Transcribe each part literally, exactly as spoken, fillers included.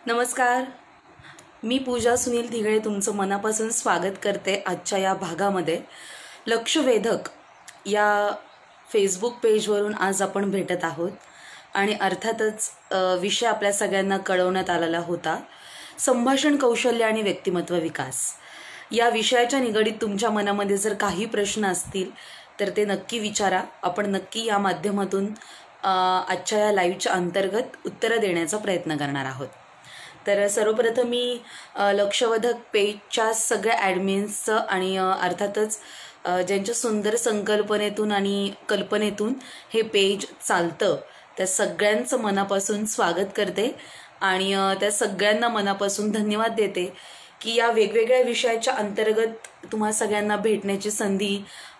नमस्कार. मी पूजा सुनील धिगळे तुमचं मनापासून स्वागत करते आजच्या या भागामध्ये. लक्षवेधक या फेसबुक पेजवरून आज आपण भेटत आहोत आणि अर्थातच विषय आपल्या सगळ्यांना कळवण्यात आलेला होता, संभाषण कौशल्य आणि व्यक्तिमत्व विकास. या विषयाच्या निगडीत तुमच्या मनामध्ये जर काही प्रश्न असतील तर ते नक्की विचारा. आपण नक्की या माध्यमातून आजच्या या लाईव्हच्या अंतर्गत उत्तरं देण्याचा प्रयत्न करणार आहोत. तर सर्वप्रथम मी लक्षवेधक पेजच्या सगळ्या ॲडमिन्सचं आणि अर्थातच ज्यांच्या सुंदर संकल्पनेतून आणि कल्पनेतून हे पेज चालतं त्या सगळ्यांचं मनापासून स्वागत करते आणि त्या सगळ्यांना मनापासून धन्यवाद देते की या वेगवेगळ्या विषयाच्या अंतर्गत तुम्हा सगळ्यांना भेटण्याची संधी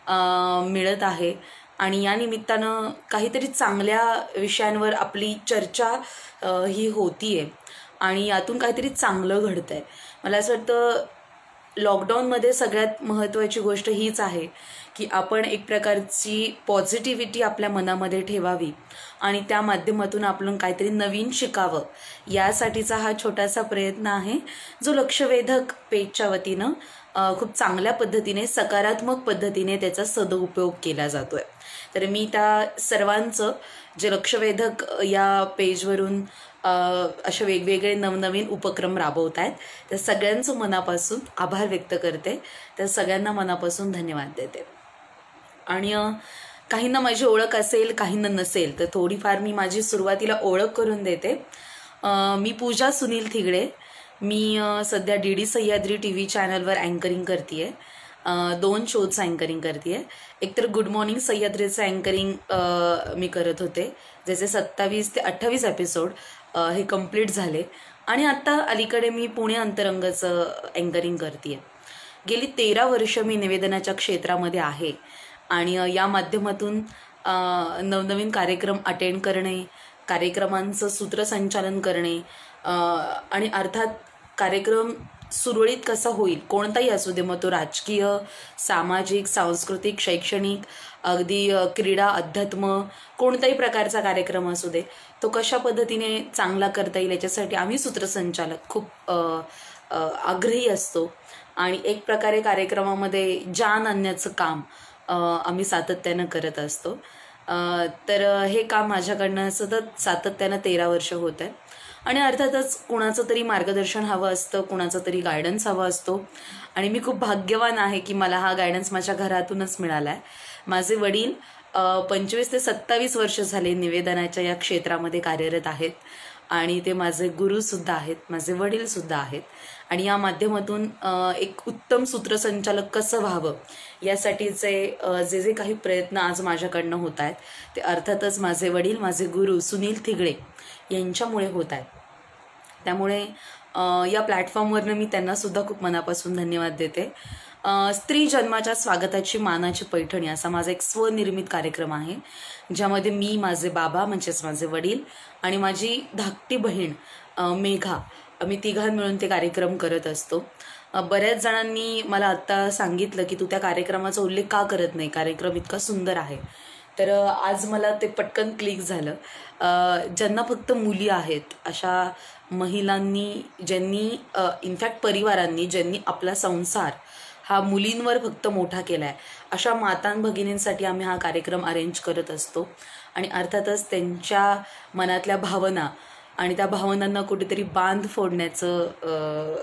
मिळत आहे आणि या निमित्तानं काहीतरी चांगल्या विषयांवर आपली चर्चा ही होतीये आणि यातून काहीतरी चांगलं घडतंय. मला असं वाटतं लॉकडाऊनमध्ये सगळ्यात महत्त्वाची गोष्ट हीच आहे की आपण एक प्रकारची पॉझिटिव्हिटी आपल्या मनामध्ये ठेवावी आणि त्या माध्यमातून आपण काहीतरी नवीन शिकावं, यासाठीचा हा छोटासा प्रयत्न आहे जो लक्षवेधक पेजच्या वतीनं खूप चांगल्या पद्धतीने सकारात्मक पद्धतीने त्याचा सदुपयोग केला जातोय. तर मी त्या सर्वांचं जे लक्षवेधक या पेजवरून अशा वेगवेगळे नवनवीन उपक्रम राबवत आहेत त्या सगळ्यांचं मनापासून आभार व्यक्त करते. त्या सगळ्यांना मनापासून धन्यवाद देते. आणि काहींना माझी ओळख असेल काहींना नसेल तर थोडीफार मी माझी सुरुवातीला ओळख करून देते. मी पूजा सुनील धिगळे. मी सध्या D D Sahyadri T V चॅनलवर अँकरिंग करते आहे. दोन शोचं अँकरिंग करते आहे. एकतर गुड मॉर्निंग सह्याद्रीचं अँकरिंग मी करत होते, ज्याचे सत्तावीस ते अठ्ठावीस एपिसोड हे कंप्लीट झाले आणि आत्ता अलीकडे मी पुणे अंतरंगाचं अँकरिंग करते आहे. गेली तेरा वर्ष मी निवेदनाच्या क्षेत्रामध्ये आहे आणि या माध्यमातून नवनवीन कार्यक्रम अटेंड करणे, कार्यक्रमांचं सूत्रसंचालन करणे आणि अर्थात कार्यक्रम सुरळीत कसा होईल, कोणताही असू दे, मग तो राजकीय, सामाजिक, सांस्कृतिक, शैक्षणिक, अगदी क्रीडा, अध्यात्म, कोणताही प्रकारचा कार्यक्रम असू दे, तो कशा पद्धतीने चांगला करता येईल याच्यासाठी आम्ही सूत्रसंचालक खूप आग्रही असतो आणि एक प्रकारे कार्यक्रमामध्ये जान आणण्याचं काम आम्ही सातत्यानं करत असतो. तर हे काम माझ्याकडनं सतत सातत्यानं तेरा वर्ष होत आहे आणि अर्थातच कुणाचं तरी मार्गदर्शन हवं असतं, कुणाचं तरी गायडन्स हवं असतो आणि मी खूप भाग्यवान आहे की मला हा गायडन्स माझ्या घरातूनच मिळाला आहे. माझे वडील पंचवीस ते सत्तावीस वर्ष झाले निवेदनाच्या या क्षेत्रामध्ये कार्यरत आहेत आणि ते माझे गुरुसुद्धा आहेत, माझे वडीलसुद्धा आहेत आणि या माध्यमातून एक उत्तम सूत्रसंचालक कसं व्हावं यासाठीचे जे जे काही प्रयत्न आज माझ्याकडनं होत आहेत ते अर्थातच माझे वडील, माझे गुरु सुनील धिगळे यांच्यामुळे होत आहेत. त्यामुळे या प्लॅटफॉर्मवरनं मी त्यांनासुद्धा खूप मनापासून धन्यवाद देते. स्त्री जन्माच्या स्वागताची मानाची पैठणी असा माझा एक स्वनिर्मित कार्यक्रम आहे, ज्यामध्ये मी, माझे बाबा म्हणजेच माझे वडील आणि माझी धाकटी बहीण मेघा, आम्ही तिघां मिळून ते कार्यक्रम करत असतो. बऱ्याच जणांनी मला आत्ता सांगितलं की तू त्या कार्यक्रमाचा उल्लेख का करत नाही, कार्यक्रम इतका सुंदर आहे. तर आज मला ते पटकन क्लिक झालं. ज्यांना फक्त मुली आहेत अशा महिलांनी, ज्यांनी इनफॅक्ट परिवारांनी ज्यांनी आपला संसार हा मुलींवर फक्त मोठा केला आहे, अशा मातां भगिनींसाठी आम्ही हा कार्यक्रम अरेंज करत असतो आणि अर्थातच त्यांच्या मनातल्या भावना आणि त्या भावनांना कुठेतरी बांध फोडण्याचं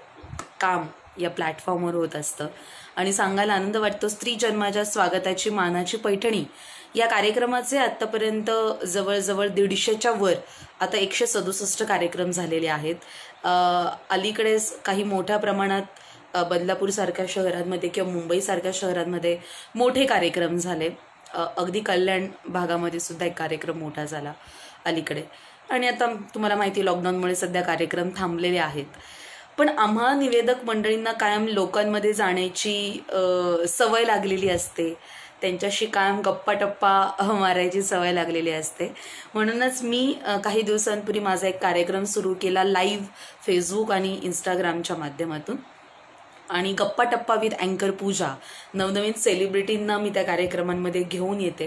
काम या प्लॅटफॉर्मवर होत असतं. आणि सांगायला आनंद वाटतो, स्त्री जन्माच्या स्वागताची मानाची पैठणी या कार्यक्रमाचे आत्तापर्यंत जवळजवळ दीडशेच्या वर आता एकशे सदुसष्ट कार्यक्रम झालेले आहेत. अलीकडेच काही मोठ्या प्रमाणात बदलापूरसारख्या शहरांमध्ये किंवा मुंबईसारख्या शहरांमध्ये मोठे कार्यक्रम झाले. अगदी कल्याण भागामध्ये सुद्धा एक कार्यक्रम मोठा झाला अलीकडे आणि आता तुम्हाला माहिती लॉकडाऊनमुळे सध्या कार्यक्रम थांबलेले आहेत. पण आम्हा निवेदक मंडळींना कायम लोकांमध्ये जाण्याची सवय लागलेली असते, त्यांच्याशी कायम गप्पा टप्पा मारायची सवय लागलेली असते. म्हणूनच मी काही दिवसांपूर्वी माझा एक कार्यक्रम सुरू केला लाईव्ह फेसबुक आणि इंस्टाग्रामच्या माध्यमातून आणि गप्पा टप्पा विथ अँकर पूजा, नवनवीन सेलिब्रिटींना मी त्या कार्यक्रमांमध्ये घेऊन येते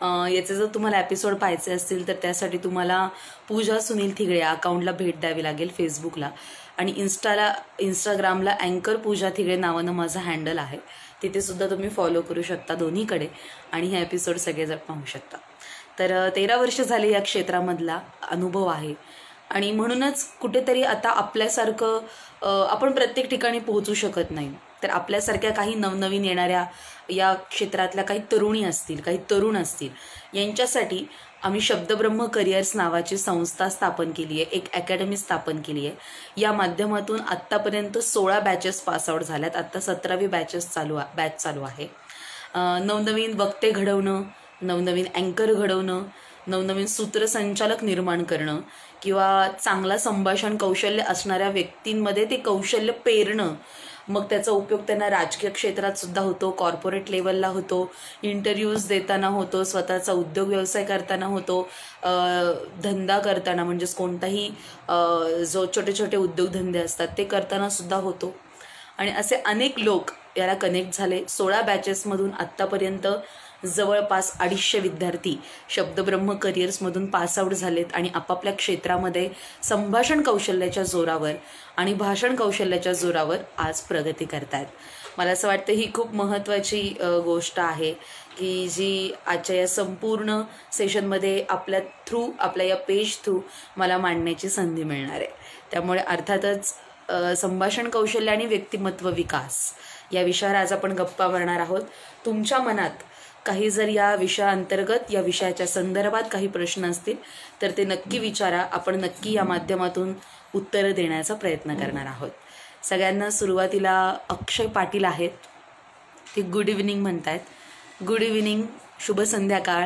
याचे जर तुम्हाला एपिसोड पाहायचे असतील तर त्यासाठी तुम्हाला पूजा सुनील थिगळे या अकाउंटला भेट द्यावी लागेल फेसबुकला, आणि इन्स्टाला इंस्टाग्रामला अँकर पूजा थिगळे नावानं माझं हँडल आहे, तिथे सुद्धा तुम्ही फॉलो करू शकता दोन्हीकडे, आणि हे एपिसोड सगळेजण पाहू शकता. तर तेरा वर्ष झाले या क्षेत्रामधला अनुभव आहे, आणि म्हणूनच कुठेतरी आता आपल्यासारखं आपण प्रत्येक ठिकाणी पोहोचू शकत नाही, तर आपल्यासारख्या काही नवनवीन येणाऱ्या या क्षेत्रातल्या काही तरुणी असतील, काही तरुण असतील, यांच्यासाठी आम्ही शब्दब्रह्म करिअर्स नावाची संस्था स्थापन केली आहे, एक अकॅडमी स्थापन केली आहे. या माध्यमातून आत्तापर्यंत सोळा बॅचेस पासआउट झाल्यात, आत्ता सतरावी बॅचेस चालू बॅच चालू आहे. नवनवीन वक्ते घडवणं, नवनवीन अँकर घडवणं, नवनवीन सूत्रसंचालक निर्माण करणं, किंवा चांगला संभाषण कौशल्य असणाऱ्या व्यक्तींमध्ये ते कौशल्य पेरणं, मग त्याचा उपयोग त्यांना राजकीय क्षेत्रात सुद्धा होतो, कॉर्पोरेट लेवलला होतो, इंटरव्ह्यूज देताना होतो, स्वतःचा उद्योग व्यवसाय करताना होतो, धंदा करताना म्हणजेच कोणताही जो छोटे छोटे उद्योगधंदे असतात ते करताना सुद्धा होतो. आणि असे अनेक लोक याला कनेक्ट झाले. सोळा बॅचेसमधून आत्तापर्यंत जवळपास अडीचशे विद्यार्थी शब्दब्रह्म करिअर्समधून पासआउट झालेत, आणि आपापल्या क्षेत्रामध्ये संभाषण कौशल्याच्या जोरावर आणि भाषण कौशल्याच्या जोरावर आज प्रगती करतायत. मला असं वाटतं ही खूप महत्त्वाची गोष्ट आहे की जी आजच्या या संपूर्ण सेशनमध्ये आपल्या थ्रू, आपल्या या पेज थ्रू मला मांडण्याची संधी मिळणार आहे. त्यामुळे अर्थातच संभाषण कौशल्य आणि व्यक्तिमत्व विकास या विषयावर आज आपण गप्पा मारणार आहोत. तुमच्या मनात काही जर या विषयाअंतर्गत, या विषयाच्या संदर्भात काही प्रश्न असतील तर ते नक्की विचारा. आपण नक्की या माध्यमातून उत्तरं देण्याचा प्रयत्न करणार आहोत. सगळ्यांना सुरुवातीला अक्षय पाटील आहेत, ते गुड इव्हनिंग म्हणतायत. गुड इव्हनिंग, शुभ संध्याकाळ.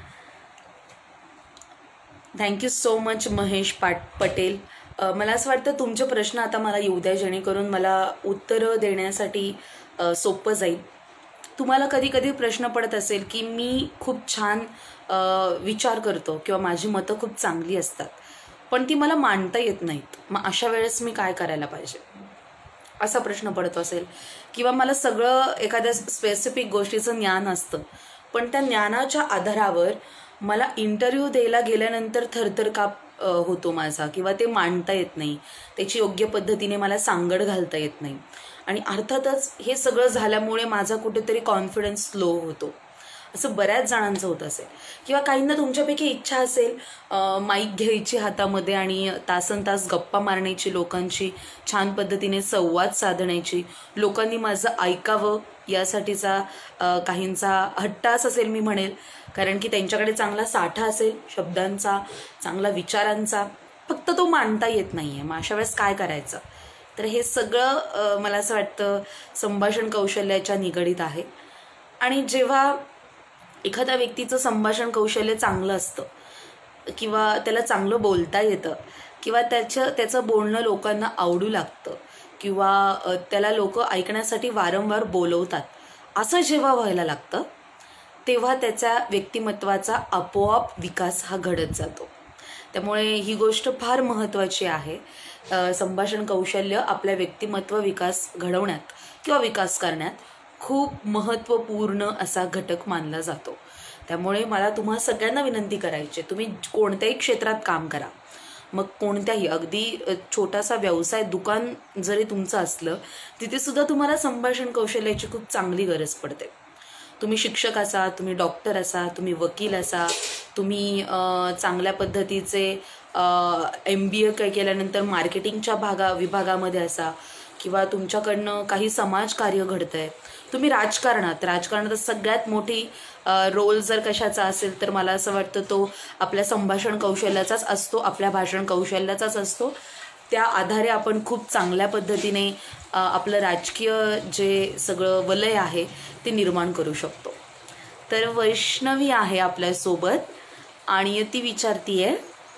थँक्यू सो मच महेश पाट पटेल. मला असं वाटतं तुमचे प्रश्न आता मला येऊ द्या, जेणेकरून मला उत्तरं देण्यासाठी सोपं जाईल. तुम्हाला कधी कधी प्रश्न पडत असेल की मी खूप छान विचार करतो किंवा माझी मतं खूप चांगली असतात, पण ती मला मांडता येत नाहीत, मग अशा वेळेस मी काय करायला पाहिजे, असा प्रश्न पडतो असेल. किंवा मला सगळं एखाद्या स्पेसिफिक गोष्टीचं ज्ञान असतं, पण त्या ज्ञानाच्या आधारावर मला इंटरव्ह्यू द्यायला गेल्यानंतर थरथर काप होतो माझा, किंवा ते मांडता येत नाही, त्याची योग्य पद्धतीने मला सांगड घालता येत नाही. आणि अर्थातच हे सगळं झाल्यामुळे माझा कुठेतरी कॉन्फिडन्स लो होतो, असं बऱ्याच जणांचं होत असेल. किंवा काहींना तुमच्यापैकी इच्छा असेल माईक घ्यायची हातामध्ये आणि तासन तास गप्पा मारण्याची, लोकांची छान पद्धतीने संवाद साधण्याची, लोकांनी माझं ऐकावं यासाठीचा काहींचा हट्टास असेल मी म्हणेल, कारण की त्यांच्याकडे चांगला साठा असेल शब्दांचा, चांगला विचारांचा, फक्त तो मांडता येत नाही आहे. मग अशा वेळेस काय करायचं? तर हे सगळं मला असं वाटतं संभाषण कौशल्याच्या निगडीत आहे. आणि जेव्हा एखाद्या व्यक्तीचं संभाषण कौशल्य चांगलं असतं, किंवा त्याला चांगलं बोलता येतं, किंवा त्याचं त्याचं बोलणं लोकांना आवडू लागतं, किंवा त्याला लोक ऐकण्यासाठी वारंवार बोलवतात, असं जेव्हा व्हायला लागतं तेव्हा त्याच्या व्यक्तिमत्वाचा आपोआप विकास हा घडत जातो. त्यामुळे ही गोष्ट फार महत्त्वाची आहे. संभाषण कौशल्य आपल्या व्यक्तिमत्व विकास घडवण्यात किंवा विकास करण्यात खूप महत्त्वपूर्ण असा घटक मानला जातो. त्यामुळे मला तुम्हा सगळ्यांना विनंती करायची, तुम्ही कोणत्याही क्षेत्रात काम करा, मग कोणत्याही अगदी छोटासा व्यवसाय दुकान जरी तुमचं असलं, तिथे सुद्धा तुम्हाला संभाषण कौशल्याची खूप चांगली गरज पडते. तुम्ही शिक्षक असा, तुम्ही डॉक्टर असा, तुम्ही वकील असा, तुम्ही चांगल्या पद्धतीचे एम बी ए काय केल्यानंतर मार्केटिंगच्या भागा विभागामध्ये असा, किंवा तुमच्याकडनं काही समाजकार्य घडतं आहे, तुम्ही राजकारणात राजकारणात सगळ्यात मोठी रोल जर कशाचा असेल तर मला असं वाटतं तो आपल्या संभाषण कौशल्याचाच असतो, आपल्या भाषण कौशल्याचाच असतो. त्या आधारे आपण खूप चांगल्या पद्धतीने आपलं राजकीय जे सगळं वलय आहे ते निर्माण करू शकतो. तर वैष्णवी आहे आपल्यासोबत, आणि ती विचारतीये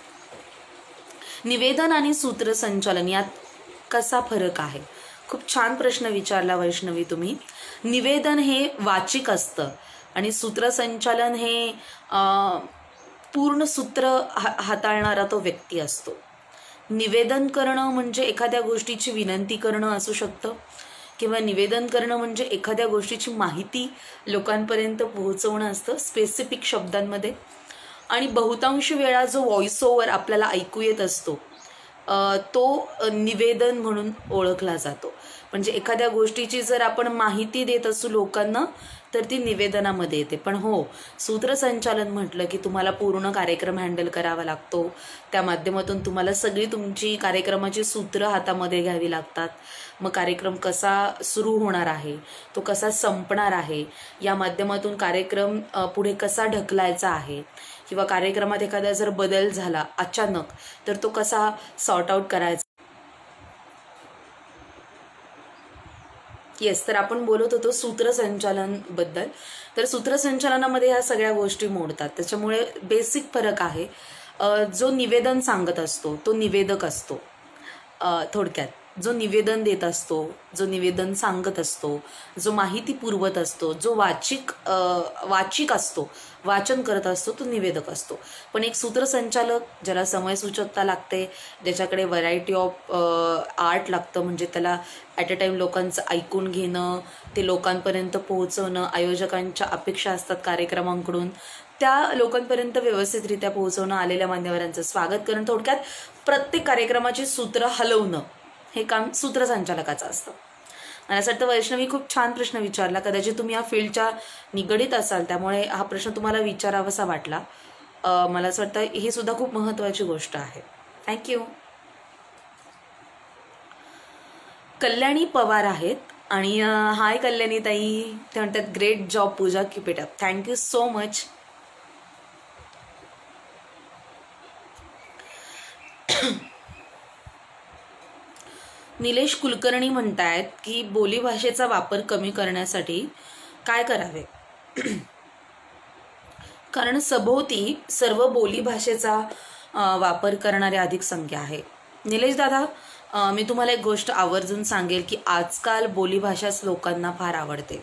निवेदन आणि सूत्रसंचालन यात कसा फरक आहे. खूप छान प्रश्न विचारला वैष्णवी तुम्ही. निवेदन हे वाचिक असतं आणि सूत्रसंचालन हे पूर्ण सूत्र हा हाताळणारा तो व्यक्ती असतो. निवेदन करणं म्हणजे एखाद्या गोष्टीची विनंती करणं असू शकतं, किंवा निवेदन करणं म्हणजे एखाद्या गोष्टीची माहिती लोकांपर्यंत पोहोचवणं असतं स्पेसिफिक शब्दांमध्ये. आणि बहुतांश वेळा जो व्हॉइस ओव्हर आपल्याला ऐकू येत असतो तो निवेदन म्हणून ओळखला जातो. म्हणजे एखाद्या गोष्टीची जर आपण माहिती देत असू लोकांना तर ती निवेदनामध्ये येते. पण हो, सूत्रसंचालन म्हटलं की तुम्हाला पूर्ण कार्यक्रम हँडल करावा लागतो. त्या माध्यमातून तुम्हाला सगळी तुमची कार्यक्रमाची सूत्र हातामध्ये घ्यावी लागतात. मग कार्यक्रम कसा सुरू होणार आहे, तो कसा संपणार आहे, या माध्यमातून कार्यक्रम पुढे कसा ढकलायचा आहे, किंवा कार्यक्रमात एखादा जर बदल झाला अचानक तर तो कसा सॉर्ट आउट करायचा. येस, तर आपण बोलत होतो सूत्रसंचालन बद्दल. तर सूत्रसंचालनामध्ये ह्या सगळ्या गोष्टी मोडतात. त्याच्यामुळे बेसिक फरक आहे. जो निवेदन सांगत असतो तो निवेदक असतो. थोडक्यात जो निवेदन देत असतो, जो निवेदन सांगत असतो, जो माहिती पुरवत असतो, जो वाचिक वाचिक असतो, वाचन करत असतो, तो निवेदक असतो. पण एक सूत्रसंचालक ज्याला समयसूचकता लागते, ज्याच्याकडे व्हरायटी ऑफ आर्ट लागतं, म्हणजे त्याला ॲट अ टाईम लोकांचं ऐकून घेणं, ते लोकांपर्यंत पोहोचवणं, आयोजकांच्या अपेक्षा असतात कार्यक्रमांकडून, त्या लोकांपर्यंत व्यवस्थितरित्या पोहोचवणं, आलेल्या मान्यवरांचं स्वागत करणं, थोडक्यात प्रत्येक कार्यक्रमाची सूत्र हलवणं, हे काम सूत्रसंचालकाचं असतं. आणि असं वाटतं वैष्णवी खूप छान प्रश्न विचारला. कदाचित तुम्ही या फील्डच्या निगडीत असाल त्यामुळे हा प्रश्न तुम्हाला विचारावासा वाटला. मला असं वाटतं ही सुद्धा खूप महत्त्वाची गोष्ट आहे. थँक्यू. कल्याणी पवार आहेत आणि हाय कल्याणी ताई, ते म्हणतात great job Pooja, keep it up. Thank you so much. Nilesh Kulkarni म्हणतायत की बोलीभाषेचा वापर कमी करण्यासाठी काय करावे, कारण सभोवती सर्व बोलीभाषेचा वापर करणारे अधिक संख्या आहे. निलेश दादा, मी तुम्हाला एक गोष्ट आवर्जून सांगेल की आजकाल बोलीभाषाच लोकांना फार आवडते.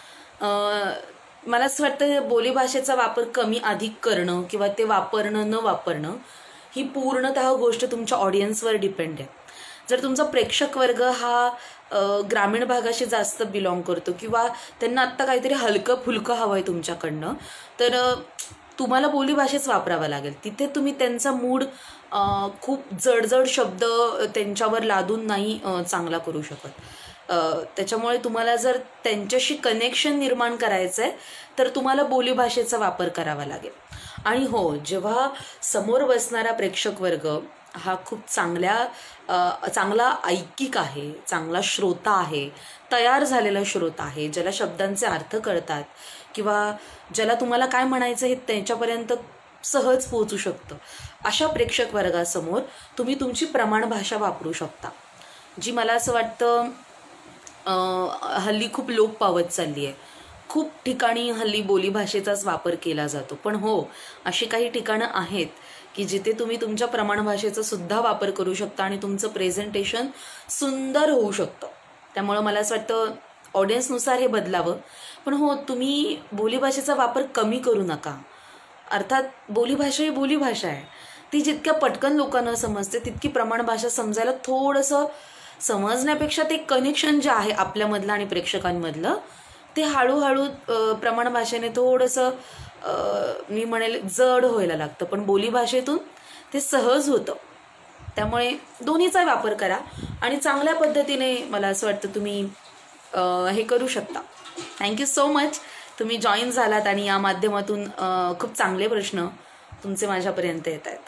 मला असं वाटतं बोलीभाषेचा वापर कमी अधिक करणं किंवा ते वापरणं न वापरणं ही पूर्णतः गोष्ट तुमच्या ऑडियन्सवर डिपेंड आहे. जर तुमचा प्रेक्षक वर्ग हा ग्रामीण भागाशी जास्त बिलॉंग करतो किंवा त्यांना आत्ता काहीतरी हलकं फुलकं हवं आहे तुमच्याकडनं, तर तुम्हाला बोलीभाषेच वापरावा लागेल. तिथे तुम्ही त्यांचा मूड खूप जडजड शब्द त्यांच्यावर लादून नाही चांगला करू शकत. त्याच्यामुळे तुम्हाला जर त्यांच्याशी कनेक्शन निर्माण करायचं आहे तर तुम्हाला बोलीभाषेचा वापर करावा लागेल. आणि हो, जेव्हा समोर बसणारा प्रेक्षक वर्ग हा खूप चांगल्या चांगला ऐकिक आहे, चांगला श्रोता आहे, तयार झालेला श्रोता आहे, ज्याला शब्दांचे अर्थ कळतात किंवा ज्याला तुम्हाला काय म्हणायचं हे त्यांच्यापर्यंत सहज पोहोचू शकतं, अशा प्रेक्षक वर्गासमोर तुम्ही तुमची प्रमाण भाषा वापरू शकता, जी मला असं वाटतं हल्ली खूप लोप पावत चालली आहे. खूप ठिकाणी हल्ली बोलीभाषेचाच वापर केला जातो. पण हो, अशी काही ठिकाणं आहेत की जिथे तुम्ही तुमच्या प्रमाण भाषेचा सुद्धा वापर करू शकता आणि तुमचं प्रेझेंटेशन सुंदर होऊ शकतं. त्यामुळं मला असं वाटतं ऑडियन्सनुसार हे बदलावं. पण हो, तुम्ही बोलीभाषेचा वापर कमी करू नका. अर्थात बोलीभाषा ही बोलीभाषा आहे, ती जितक्या पटकन लोकांना समजते तितकी प्रमाण भाषा समजायला थोडंसं, समजण्यापेक्षा ते कनेक्शन जे आहे आपल्यामधलं आणि प्रेक्षकांमधलं ते हळूहळू प्रमाण भाषेने थोडंसं मी म्हणेल जड व्हायला लागतं. पण बोलीभाषेतून ते सहज होतं. त्यामुळे दोन्हीचा वापर करा आणि चांगल्या पद्धतीने मला असं वाटतं तुम्ही हे करू शकता. थँक्यू सो मच, तुम्ही जॉईन झालात आणि या माध्यमातून खूप चांगले प्रश्न तुमचे माझ्यापर्यंत येत आहेत.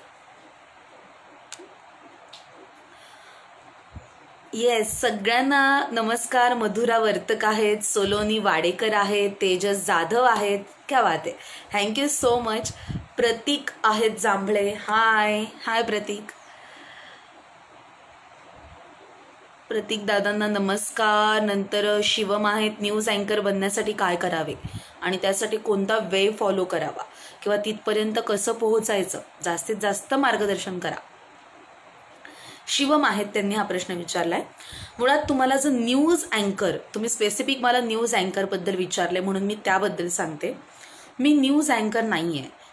येस, सगळ्यांना नमस्कार. मधुरा वर्तक आहेत, सोलोनी वाडेकर आहेत, तेजस जाधव आहेत. क्या बात आहे, थँक्यू सो मच. प्रतीक आहेत जांभळे, हाय हाय प्रतीक. प्रतीक दादांना नमस्कार. नंतर शिवम आहेत, न्यूज अँकर बनण्यासाठी काय करावे आणि त्यासाठी कोणता वे फॉलो करावा किंवा तिथपर्यंत कसं पोहोचायचं, जास्तीत जास्त मार्गदर्शन करा. शिवम आहेत, त्यांनी हा प्रश्न विचारलाय. मुळात तुम्हाला जर न्यूज अँकर, तुम्ही स्पेसिफिक मला न्यूज अँकरबद्दल विचारले म्हणून मी त्याबद्दल सांगते. मी न्यूज अँकर नाही आहे,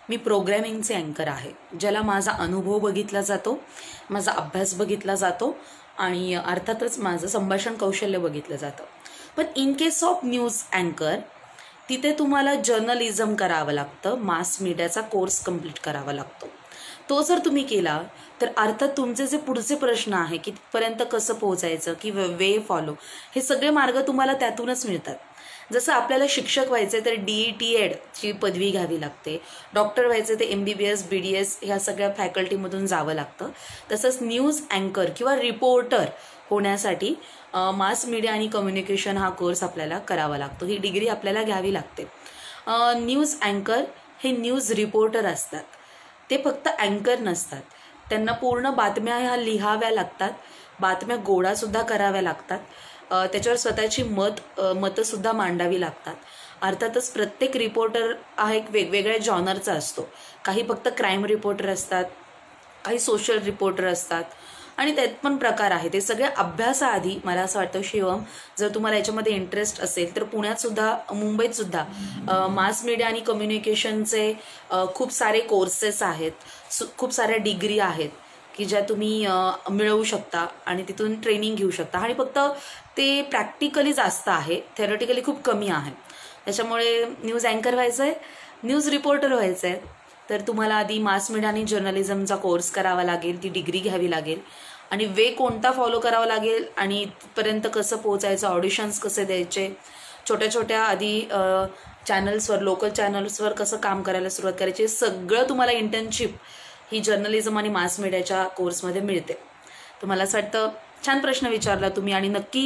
मी प्रोग्रॅमिंगचे अँकर आहे, ज्याला माझा अनुभव बघितला जातो, माझा अभ्यास बघितला जातो आणि अर्थातच माझं संभाषण कौशल्य बघितलं जातं. पण इन केस ऑफ न्यूज अँकर तिथे तुम्हाला जर्नलिझम करावं लागतं, मास मीडियाचा कोर्स कंप्लीट करावा लागतो. तो जर तुम्ही केला तर अर्थात तुमचे जे पुढचे प्रश्न आहे की तिथपर्यंत कसं पोहोचायचं की वे फॉलो, हे सगळे मार्ग तुम्हाला त्यातूनच मिळतात. जसं आपल्याला शिक्षक व्हायचे तर डी ई टी एडची पदवी घ्यावी लागते, डॉक्टर व्हायचे ते M B B S B D S ह्या सगळ्या फॅकल्टीमधून जावं लागतं. तसंच न्यूज अँकर किंवा रिपोर्टर होण्यासाठी मास मीडिया आणि कम्युनिकेशन हा कोर्स आपल्याला करावा लागतो, ही डिग्री आपल्याला घ्यावी लागते. न्यूज अँकर हे न्यूज रिपोर्टर असतात, ते फक्त अँकर नसतात. त्यांना पूर्ण बातम्या ह्या लिहाव्या लागतात, बातम्या गोळासुद्धा कराव्या लागतात, त्याच्यावर स्वतःची मत मतंसुद्धा मांडावी लागतात. अर्थातच प्रत्येक रिपोर्टर हा एक वेगवेगळ्या जॉनरचा असतो. काही फक्त क्राईम रिपोर्टर असतात, काही सोशल रिपोर्टर असतात आणि त्यात पण प्रकार आहे. ते सगळ्या अभ्यासाआधी मला असं वाटतं शिवम, जर तुम्हाला याच्यामध्ये इंटरेस्ट असेल तर पुण्यात सुद्धा मुंबईत सुद्धा मास मीडिया आणि कम्युनिकेशनचे खूप सारे कोर्सेस आहेत, खूप साऱ्या डिग्री आहेत की ज्या तुम्ही मिळवू शकता आणि तिथून ट्रेनिंग घेऊ शकता. आणि फक्त ते प्रॅक्टिकली जास्त आहे, थेरॉटिकली खूप कमी आहे. त्याच्यामुळे न्यूज अँकर व्हायचं आहे, न्यूज रिपोर्टर व्हायचं आहे तर तुम्हाला आधी मास मीडिया आणि जर्नलिझमचा कोर्स करावा लागेल, ती डिग्री घ्यावी लागेल आणि वे कोणता फॉलो करावा लागेल आणि इथपर्यंत कसं पोहोचायचं, ऑडिशन्स कसे द्यायचे, छोट्या छोट्या आधी चॅनल्सवर, लोकल चॅनल्सवर कसं काम करायला सुरुवात करायची, सगळं तुम्हाला इंटर्नशिप ही जर्नलिझम आणि मास मीडियाच्या कोर्समध्ये मिळते. तर मला असं वाटतं छान प्रश्न विचारला तुम्ही. आणि नक्की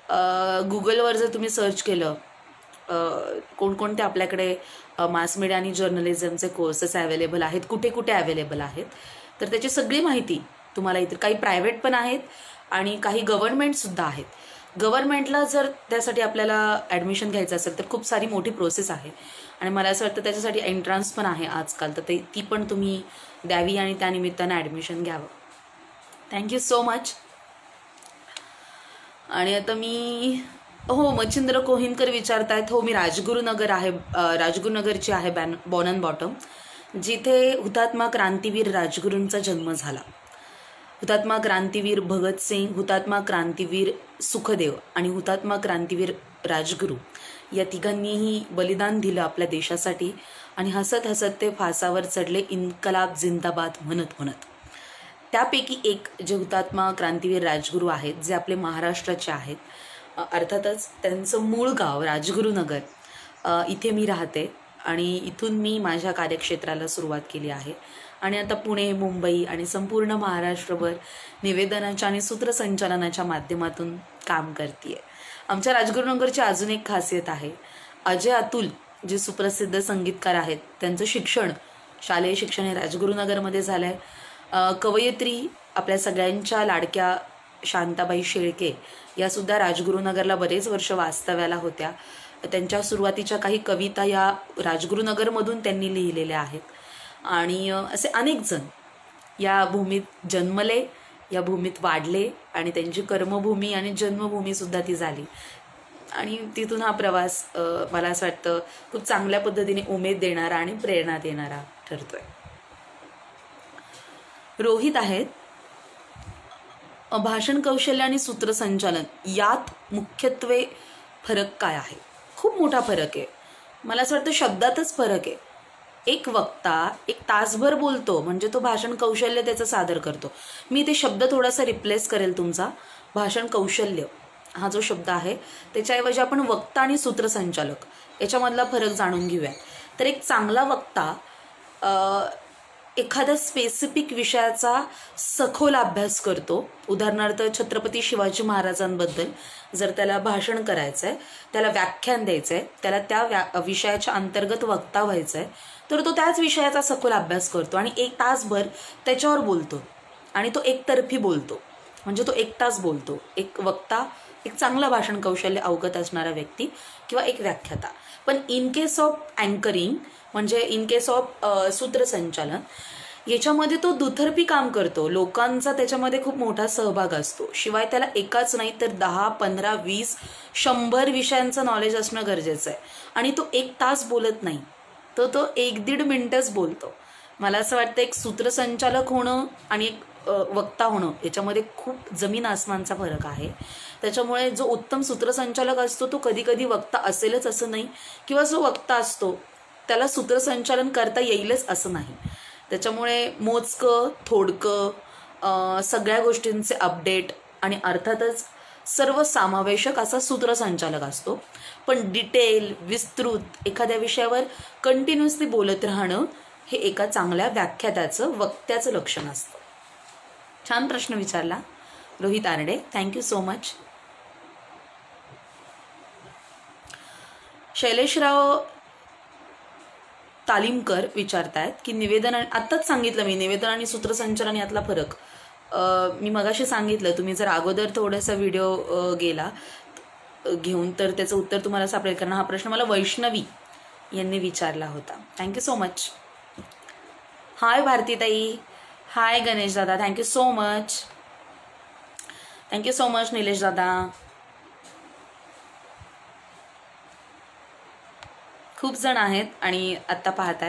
गुगलवर जर तुम्ही सर्च केलं कोणकोणते आपल्याकडे मास मीडिया आणि जर्नलिझमचे कोर्सेस अवेलेबल आहेत, कुठे कुठे अवेलेबल आहेत, तर त्याची सगळी माहिती तुम्हाला इथे, काही प्रायव्हेट पण आहेत आणि काही गव्हर्नमेंटसुद्धा आहेत. गव्हर्नमेंटला जर त्यासाठी आपल्याला ॲडमिशन घ्यायचं असेल तर खूप सारी मोठी प्रोसेस आहे आणि मला असं वाटतं त्याच्यासाठी एंट्रन्स पण आहे आजकाल, तर ते ती पण तुम्ही द्यावी आणि त्यानिमित्तानं ॲडमिशन घ्यावं. Thank you so much. आणि आता मी हो मच्छिंद्र कोहिनकर विचारतायत, हो मी राजगुरुनगर आहे, राजगुरुनगरची आहे, बॅन बॉर्न अँड बॉटम, जिथे हुतात्मा क्रांतीवीर राजगुरूंचा जन्म झाला. हुतात्मा क्रांतीवीर भगतसिंग, हुतात्मा क्रांतीवीर सुखदेव आणि हुतात्मा क्रांतीवीर राजगुरू या तिघांनीही बलिदान दिलं आपल्या देशासाठी आणि हसत हसत ते फासावर चढले इन्कलाब जिंदाबाद म्हणत म्हणत. त्यापैकी एक जे हुतात्मा क्रांतीवीर राजगुरू आहेत, जे आपले महाराष्ट्राचे आहेत, अर्थातच त्यांचं मूळ गाव राजगुरुनगर, इथे मी राहते आणि इथून मी माझ्या कार्यक्षेत्राला सुरुवात केली आहे आणि आता पुणे, मुंबई आणि संपूर्ण महाराष्ट्रभर निवेदनाच्या आणि सूत्रसंचालनाच्या माध्यमातून काम करते. आमच्या राजगुरुनगरची अजून एक खासियत आहे, अजय अतुल जे सुप्रसिद्ध संगीतकार आहेत, त्यांचं शिक्षण, शालेय शिक्षण हे राजगुरुनगरमध्ये झालं आहे. कवयित्री आपल्या सगळ्यांच्या लाडक्या शांताबाई शेळके यासुद्धा राजगुरुनगरला बरेच वर्ष वास्तव्याला होत्या. त्यांच्या सुरुवातीच्या काही कविता या राजगुरुनगरमधून त्यांनी लिहिलेल्या आहेत आणि असे अनेक जण या भूमीत जन्मले, या भूमीत वाढले आणि त्यांची कर्मभूमी आणि जन्मभूमीसुद्धा ती झाली आणि तिथून हा प्रवास मला असं वाटतं खूप चांगल्या पद्धतीने उमेद देणारा आणि प्रेरणा देणारा ठरतोय. रोहित आहेत, भाषण कौशल्य आणि सूत्रसंचालन यात मुख्यत्वे फरक काय आहे? खूप मोठा फरक आहे. मला असं वाटतं शब्दातच फरक आहे. एक वक्ता एक तासभर बोलतो म्हणजे तो भाषण कौशल्य त्याचं सादर करतो. मी ते शब्द थोडासा रिप्लेस करेल तुमचा. भाषण कौशल्य हा जो शब्द आहे त्याच्याऐवजी आपण वक्ता आणि सूत्रसंचालक याच्यामधला फरक जाणून घेऊया. तर एक चांगला वक्ता एखाद्या स्पेसिफिक विषयाचा सखोल अभ्यास करतो. उदाहरणार्थ छत्रपती शिवाजी महाराजांबद्दल जर त्याला भाषण करायचं आहे, त्याला व्याख्यान द्यायचं आहे, त्याला त्या व्या विषयाच्या अंतर्गत वक्ता व्हायचं आहे, तर तो त्याच विषयाचा सखोल अभ्यास करतो आणि एक तासभर त्याच्यावर बोलतो आणि तो एकतर्फी बोलतो म्हणजे तो एक तास बोलतो. एक वक्ता, एक चांगलं भाषण कौशल्य अवगत असणारा व्यक्ती किंवा एक व्याख्याता. पण इन केस ऑफ अँकरिंग म्हणजे इन केस ऑफ सूत्रसंचालन याच्यामध्ये तो दुतर्फी काम करतो. लोकांचा त्याच्यामध्ये खूप मोठा सहभाग असतो. शिवाय त्याला एकाच नाही तर दहा पंधरा वीस शंभर विषयांचं नॉलेज असणं गरजेचं आहे आणि तो एक तास बोलत नाही, तर तो एक दीड मिनिटच बोलतो. मला असं वाटतं एक सूत्रसंचालक होणं आणि एक वक्ता होणं याच्यामध्ये खूप जमीन आसमानचा फरक आहे. त्याच्यामुळे जो उत्तम सूत्रसंचालक असतो तो कधी कधी वक्ता असेलच असं नाही, किंवा जो वक्ता असतो त्याला सूत्रसंचालन करता येईलच असं नाही. त्याच्यामुळे मोजकं थोडकं सगळ्या गोष्टींचे अपडेट आणि अर्थातच सर्वसमावेशक असा सूत्रसंचालक असतो. पण डिटेल विस्तृत एखाद्या विषयावर कंटिन्युअसली बोलत राहणं हे एका चांगल्या व्याख्यात्याचं वक्त्याचं लक्षण असतं. छान प्रश्न विचारला Rohit Arde, thank you so much. Shaileshrao Talimkar विचारतायत की निवेदन, आत्ताच सांगितलं मी निवेदन आणि सूत्रसंचालन यातला फरक. मी मगाशी सांगितलं, तुम्ही जर अगोदर थोडासा व्हिडिओ गेला घेऊन तर त्याचं उत्तर तुम्हाला सापडेल, कारण हा प्रश्न मला वैष्णवी यांनी विचारला होता. Thank you so much. हाय भारतीताई, हाय गणेश दादा, thank you so much. Thank you so much Nilesh दादा. खूप जण आहेत आणि आत्ता पाहतायत.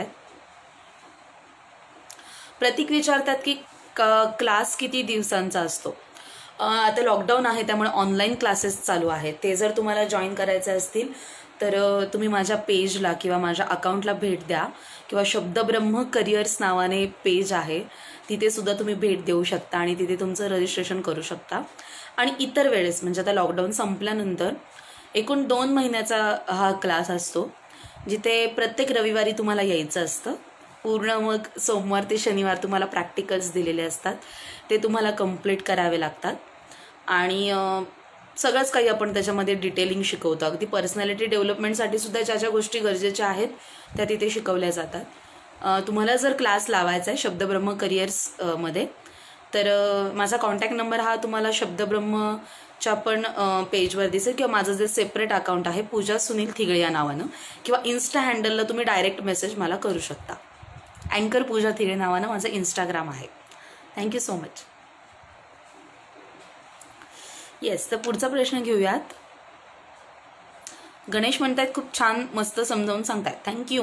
प्रतीक विचारतात की क्लास किती दिवसांचा असतो. आता लॉकडाऊन आहे त्यामुळे ऑनलाईन क्लासेस चालू आहेत. ते जर तुम्हाला जॉईन करायचे असतील तर तुम्ही माझ्या पेजला किंवा माझ्या अकाउंटला भेट द्या, किंवा शब्दब्रह्म करिअर्स नावाने पेज आहे तिथे सुद्धा तुम्ही भेट देऊ शकता आणि तिथे तुमचं रजिस्ट्रेशन करू शकता. आणि इतर वेळेस म्हणजे आता लॉकडाऊन संपल्यानंतर एकूण दोन महिन्याचा हा क्लास असतो, जिथे प्रत्येक रविवारी तुम्हाला यायचं असतं. पूर्ण मग सोमवार ते शनिवार तुम्हाला प्रॅक्टिकल्स दिलेले असतात, ते तुम्हाला कंप्लीट करावे लागतात. आणि सगळंच काही आपण त्याच्यामध्ये डिटेलिंग शिकवतो. अगदी पर्सनॅलिटी डेव्हलपमेंटसाठी सुद्धा ज्या ज्या गोष्टी गरजेच्या आहेत त्या तिथे शिकवल्या जातात. तुम्हाला जर क्लास लावायचा आहे शब्दब्रह्म करिअर्समध्ये तर माझा कॉन्टॅक्ट नंबर हा तुम्हाला शब्दब्रह्मच्या पण पेजवर दिसेल, किंवा माझं जे सेपरेट अकाउंट आहे पूजा सुनील थिगळे या नावानं, किंवा इन्स्टा हँडलला तुम्ही डायरेक्ट मेसेज मला करू शकता. अँकर पूजा थिगळे नावानं माझं इंस्टाग्राम आहे. Thank you so much. येस, तर पुढचा प्रश्न घेऊयात. गणेश म्हणतायत खूप छान मस्त समजावून सांगतायत, थँक्यू.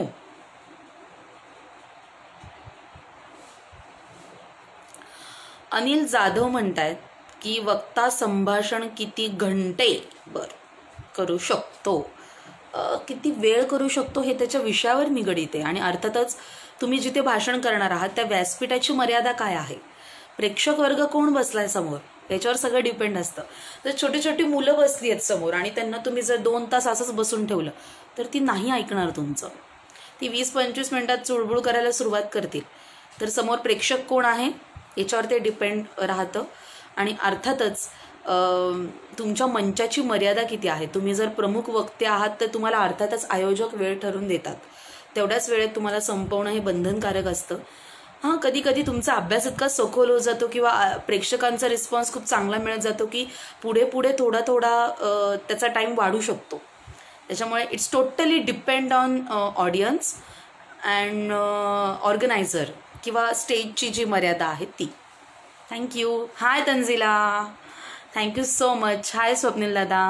अनिल जाधव म्हणतायत की वक्ता संभाषण किती घंटे बर करू शकतो, किती वेळ करू शकतो हे त्याच्या विषयावर निगडीत आहे. आणि अर्थातच तुम्ही जिथे भाषण करणार आहात त्या व्यासपीठाची मर्यादा काय आहे, प्रेक्षक वर्ग कोण बसलाय समोर, याच्यावर सगळं डिपेंड असतं. जर छोटी छोटी मुलं बसली आहेत समोर आणि त्यांना तुम्ही जर दोन तास असंच बसून ठेवलं तर ती नाही ऐकणार तुमचं. ती वीस पंचवीस मिनिटात चुळबुळ करायला सुरुवात करतील. तर समोर प्रेक्षक कोण आहे याच्यावर ते डिपेंड राहतं. आणि अर्थातच तुमच्या मंचाची मर्यादा किती आहे. तुम्ही जर प्रमुख वक्ते आहात तर तुम्हाला अर्थातच आयोजक वेळ ठरवून देतात, तेवढ्याच वेळेत तुम्हाला संपवणं हे बंधनकारक असतं. हां, कधी कधी तुमचा अभ्यास इतका सखोल होत जातो किंवा प्रेक्षकांचा रिस्पॉन्स खूप चांगला मिळत जातो की पुढे पुढे थोडा थोडा त्याचा टाईम वाढू शकतो. त्याच्यामुळे it's totally depend on audience and organiser किंवा स्टेजची जी मर्यादा आहे ती. Thank you. Hi Tanjila, thank you so much. Hi Swapnil दादा.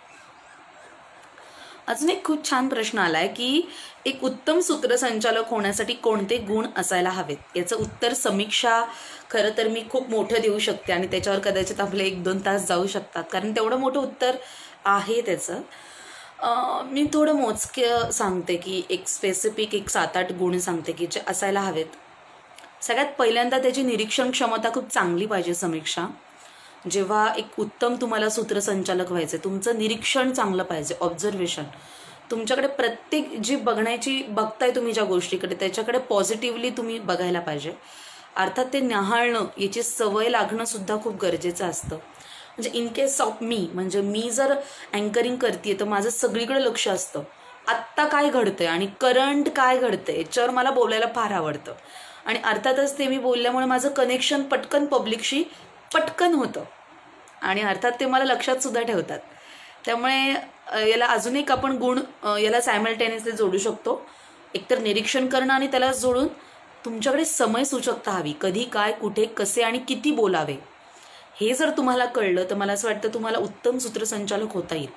अजून एक खूप छान प्रश्न आलाय की एक उत्तम सूत्रसंचालक होण्यासाठी कोणते गुण असायला हवेत. याचं उत्तर समीक्षा खरं तर मी खूप मोठं देऊ शकते आणि त्याच्यावर कदाचित आपले एक दोन तास जाऊ शकतात, कारण तेवढं मोठं उत्तर आहे त्याचं. मी थोडं मोजके सांगते की एक स्पेसिफिक एक सात आठ गुण सांगते की जे असायला हवेत. सगळ्यात पहिल्यांदा त्याची निरीक्षण क्षमता खूप चांगली पाहिजे. समीक्षा, जेव्हा एक उत्तम तुम्हाला सूत्रसंचालक व्हायचं, तुमचं निरीक्षण चांगलं पाहिजे, ऑब्झर्वेशन. तुमच्याकडे प्रत्येक जी बघण्याची बघताय तुम्ही ज्या गोष्टीकडे त्याच्याकडे पॉझिटिव्हली तुम्ही बघायला पाहिजे. अर्थात ते न्याहाळणं याची सवय लागणं सुद्धा खूप गरजेचं असतं. म्हणजे इन केस ऑफ मी, म्हणजे मी जर अँकरिंग करते तर माझं सगळीकडे लक्ष असतं, आत्ता काय घडतंय आणि करंट काय घडतंय याच्यावर मला बोलायला फार आवडतं. आणि अर्थातच ते मी बोलल्यामुळे माझं कनेक्शन पटकन पब्लिकशी पटकन होतं आणि अर्थात ते मला लक्षात सुद्धा ठेवतात. त्यामुळे याला अजून एक आपण गुण याला सायमल्टेनियसली जोडू शकतो. एकतर निरीक्षण करणं आणि त्याला जोडून तुमच्याकडे समय सूचकता हवी, कधी काय कुठे कसे आणि किती बोलावे हे जर तुम्हाला कळलं तर मला असं वाटतं तुम्हाला उत्तम सूत्रसंचालक होता येईल.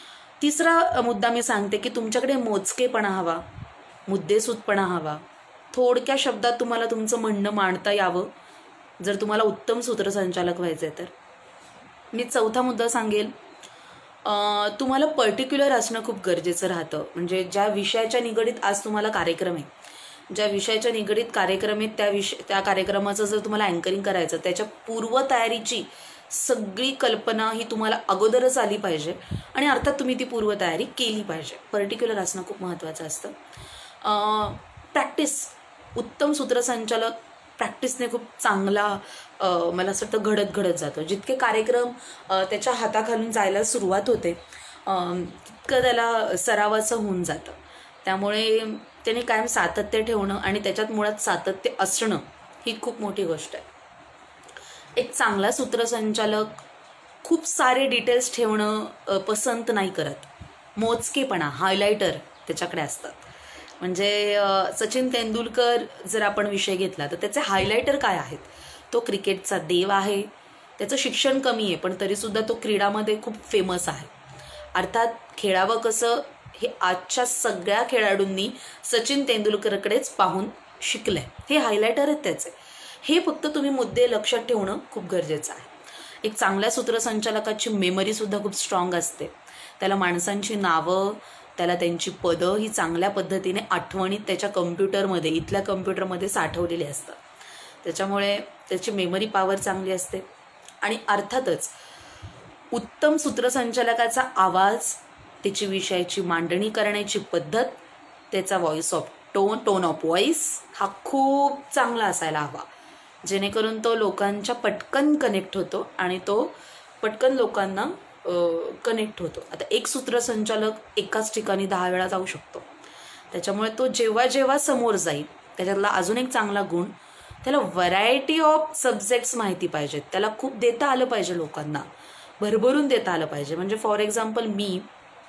तिसरा मुद्दा मी सांगते की तुमच्याकडे मोजकेपणा हवा, मुद्देसूदपणा हवा, थोडक्या शब्दात तुम्हाला तुमचं म्हणणं मांडता यावं जर तुम्हाला उत्तम सूत्रसंचालक व्हायचं आहे तर. मी चौथा मुद्दा सांगेल, तुम्हाला पर्टिक्युलर असणं खूप गरजेचं राहतं. म्हणजे ज्या विषयाच्या निगडीत आज तुम्हाला कार्यक्रम आहे, ज्या विषयाच्या निगडीत कार्यक्रम आहेत त्या विषय त्या कार्यक्रमाचं जर तुम्हाला अँकरिंग करायचं, त्याच्या पूर्वतयारीची सगळी कल्पना ही तुम्हाला अगोदरच आली पाहिजे आणि अर्थात तुम्ही ती पूर्वतयारी केली पाहिजे. पर्टिक्युलर असणं खूप महत्त्वाचं असतं. प्रॅक्टिस, उत्तम सूत्रसंचालक प्रॅक्टिसने खूप चांगला मला असं वाटतं घडत घडत जातो. जितके कार्यक्रम त्याच्या हाताखालून जायला सुरुवात होते तितकं त्याला सरावाचं होऊन जातं. त्यामुळे त्याने कायम सातत्य ठेवणं आणि त्याच्यात मुळात सातत्य असणं ही खूप मोठी गोष्ट आहे. एक चांगला सूत्रसंचालक खूप सारे डिटेल्स ठेवणं पसंत नाही करत. मोजकेपणा, हायलायटर त्याच्याकडे असतात. म्हणजे सचिन तेंडुलकर जर आपण विषय घेतला तर त्याचे हायलायटर काय आहेत? तो क्रिकेटचा देव आहे, त्याचं शिक्षण कमी आहे पण तरीसुद्धा तो क्रीडामध्ये खूप फेमस आहे. अर्थात खेळावं कसं हे आजच्या सगळ्या खेळाडूंनी सचिन तेंडुलकरकडेच पाहून शिकलंय. हे हायलायटर आहेत त्याचे. हे फक्त तुम्ही मुद्दे लक्षात ठेवणं खूप गरजेचं आहे. एक चांगल्या सूत्रसंचालकाची मेमरीसुद्धा खूप स्ट्रॉंग असते. त्याला माणसांची नावं, त्याला त्यांची पदं ही चांगल्या पद्धतीने आठवणीत त्याच्या कम्प्युटरमध्ये, इथल्या कम्प्युटरमध्ये साठवलेली असतात. त्याच्यामुळे त्याची मेमरी पॉवर चांगली असते. आणि अर्थातच उत्तम सूत्रसंचालकाचा आवाज, त्याची विषयाची मांडणी करण्याची पद्धत, त्याचा voice of tone tone of voice हा खूप चांगला असायला हवा, जेणेकरून तो लोकांच्या पटकन कनेक्ट होतो आणि तो पटकन लोकांना कनेक्ट होतो. आता एक सूत्रसंचालक एकाच ठिकाणी दहा वेळा जाऊ शकतो. त्याच्यामुळे तो जेव्हा जेव्हा समोर जाईल, त्याच्यातला अजून एक चांगला गुण, त्याला व्हरायटी ऑफ सब्जेक्ट्स माहिती पाहिजेत. त्याला खूप देता आलं पाहिजे, लोकांना भरभरून देता आलं पाहिजे. म्हणजे फॉर एक्झाम्पल मी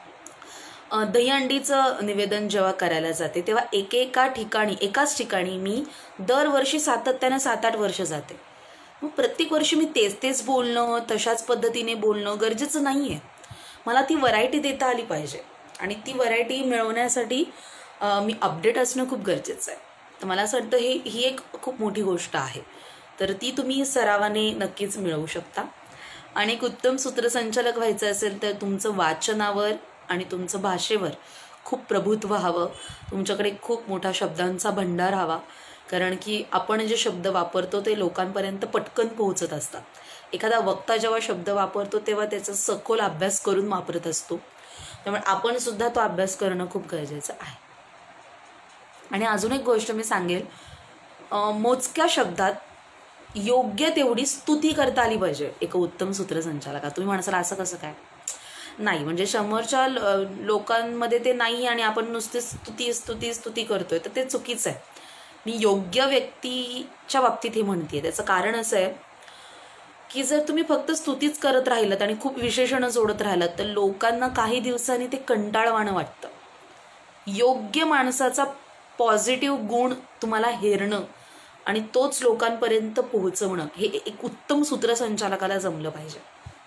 दहीहंडीचं निवेदन जेव्हा करायला जाते तेव्हा एकेका ठिकाणी एकाच ठिकाणी मी दरवर्षी सातत्यानं सात आठ वर्ष जाते. मग प्रत्येक वर्षी मी तेच तेच बोलणं, तशाच पद्धतीने बोलणं गरजेचं नाही आहे. मला ती व्हरायटी देता आली पाहिजे आणि ती व्हरायटी मिळवण्यासाठी मी अपडेट असणं खूप गरजेचं आहे. तर मला असं वाटतं हे ही एक खूप मोठी गोष्ट आहे. तर ती तुम्ही सरावाने नक्कीच मिळवू शकता. आणि एक उत्तम सूत्रसंचालक व्हायचं असेल तर तुमचं वाचनावर आणि तुमचं भाषेवर खूप प्रभुत्व हवं. तुमच्याकडे खूप मोठा शब्दांचा भंडार हवा, कारण की आपण जे शब्द वापरतो ते लोकांपर्यंत पटकन पोहोचत असतात. एखादा वक्ता जेव्हा शब्द वापरतो तेव्हा त्याचा सखोल अभ्यास करून वापरत असतो. त्यामुळे आपण सुद्धा तो अभ्यास करणं खूप गरजेचं आहे. आणि अजून एक गोष्ट मी सांगेल, मोजक्या शब्दात योग्य तेवढी स्तुती करता आली पाहिजे एक उत्तम सूत्रसंचालकात. तुम्ही म्हणाल असं कसं काय? नाही, म्हणजे समोरच्या लोकांमध्ये ते नाही आणि आपण नुसते स्तुती स्तुती स्तुती करतोय तर ते चुकीचं आहे. मी योग्य व्यक्तीच्या बाबतीत हे म्हणते. त्याचं कारण असं आहे की जर तुम्ही फक्त स्तुतीच करत राहिलात आणि खूप विशेषणं जोडत राहिलात तर लोकांना काही दिवसांनी ते कंटाळवाणं वाटतं. योग्य माणसाचा पॉझिटिव्ह गुण तुम्हाला हेरणं आणि तोच लोकांपर्यंत पोहोचवणं हे एक उत्तम सूत्रसंचालकाला जमलं पाहिजे.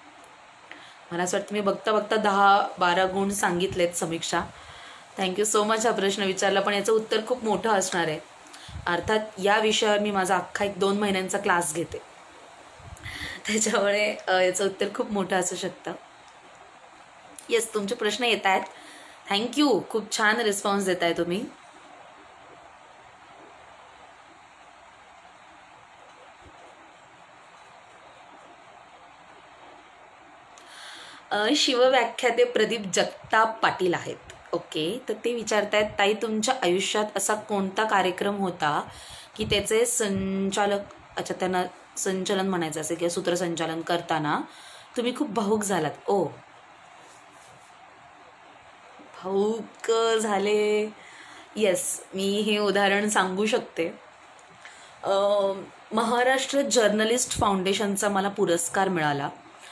मला असं वाटतं मी बघता बघता दहा बारा गुण सांगितलेत समीक्षा. थँक्यू सो मच हा प्रश्न विचारला, पण याचं उत्तर खूप मोठं असणार आहे. अर्थात या विषयावर मी माझा अख्खा एक दोन महिन्यांचा क्लास घेते, त्याच्यामुळे याचं उत्तर खूप मोठं असू शकतं. येस, तुमचे प्रश्न येत आहेत. थँक्यू, खूप छान रिस्पॉन्स देत आहे तुम्ही. शिवव्याख्याते प्रदीप जगताप पाटील आहेत. ओके, तर ते विचारतायत, ताई तुमच्या आयुष्यात असा कोणता कार्यक्रम होता की त्याचे संचालक, अच्छा त्यांना संचलन म्हणायचं असेल किंवा सूत्रसंचालन करताना तुम्ही खूप भावूक झालात? ओ, भावूक झाले? येस, मी हे उदाहरण सांगू शकते. महाराष्ट्र जर्नलिस्ट फाउंडेशनचा मला पुरस्कार मिळाला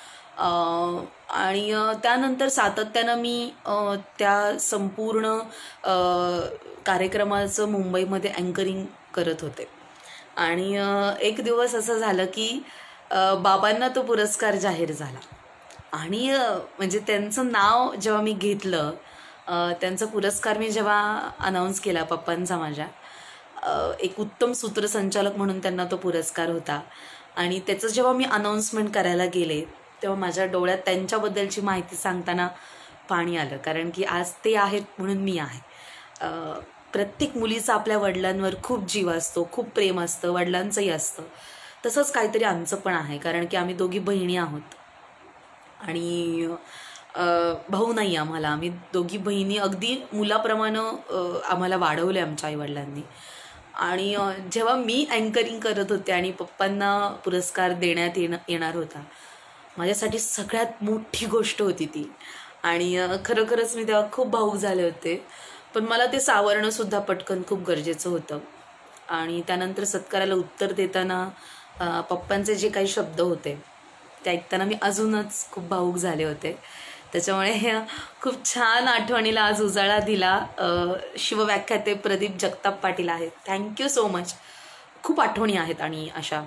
आणि त्यानंतर सातत्यानं मी त्या संपूर्ण कार्यक्रमाचं मुंबईमध्ये अँकरिंग करत होते. आणि एक दिवस असं झालं की बाबांना तो पुरस्कार जाहीर झाला आणि म्हणजे त्यांचं नाव जेव्हा मी घेतलं, त्यांचा पुरस्कार मी जेव्हा अनाऊन्स केला पप्पांचा माझ्या, एक उत्तम सूत्रसंचालक म्हणून त्यांना तो पुरस्कार होता. आणि त्याचं जेव्हा मी अनाऊन्समेंट करायला गेले तेव्हा माझ्या डोळ्यात त्यांच्याबद्दलची माहिती सांगताना पाणी आलं, कारण की आज ते आहेत म्हणून मी आहे. प्रत्येक मुलीचा आपल्या वडिलांवर खूप जीव असतो, खूप प्रेम असतं, वडिलांचंही असतं. तसंच काहीतरी आमचं पण आहे, कारण की आम्ही दोघी बहिणी आहोत आणि भाऊ नाही आम्हाला. आम्ही दोघी बहिणी अगदी मुलाप्रमाणे आम्हाला वाढवले आमच्या आईवडिलांनी. आणि जेव्हा मी अँकरिंग करत होते आणि पप्पांना पुरस्कार देण्यात येणं येणार होता, माझ्यासाठी सगळ्यात मोठी गोष्ट होती ती. आणि खरोखरच मी तेव्हा खूप भावूक झाले होते, पण मला ते सावरणंसुद्धा पटकन खूप गरजेचं होतं. आणि त्यानंतर सत्काराला उत्तर देताना पप्पांचे जे काही शब्द होते ते ऐकताना मी अजूनच खूप भावूक झाले होते. त्याच्यामुळे खूप छान आठवणीला आज उजाळा दिला. शिवव्याख्याते प्रदीप जगताप पाटील आहेत, थँक्यू सो मच. खूप आठवणी आहेत. आणि अशा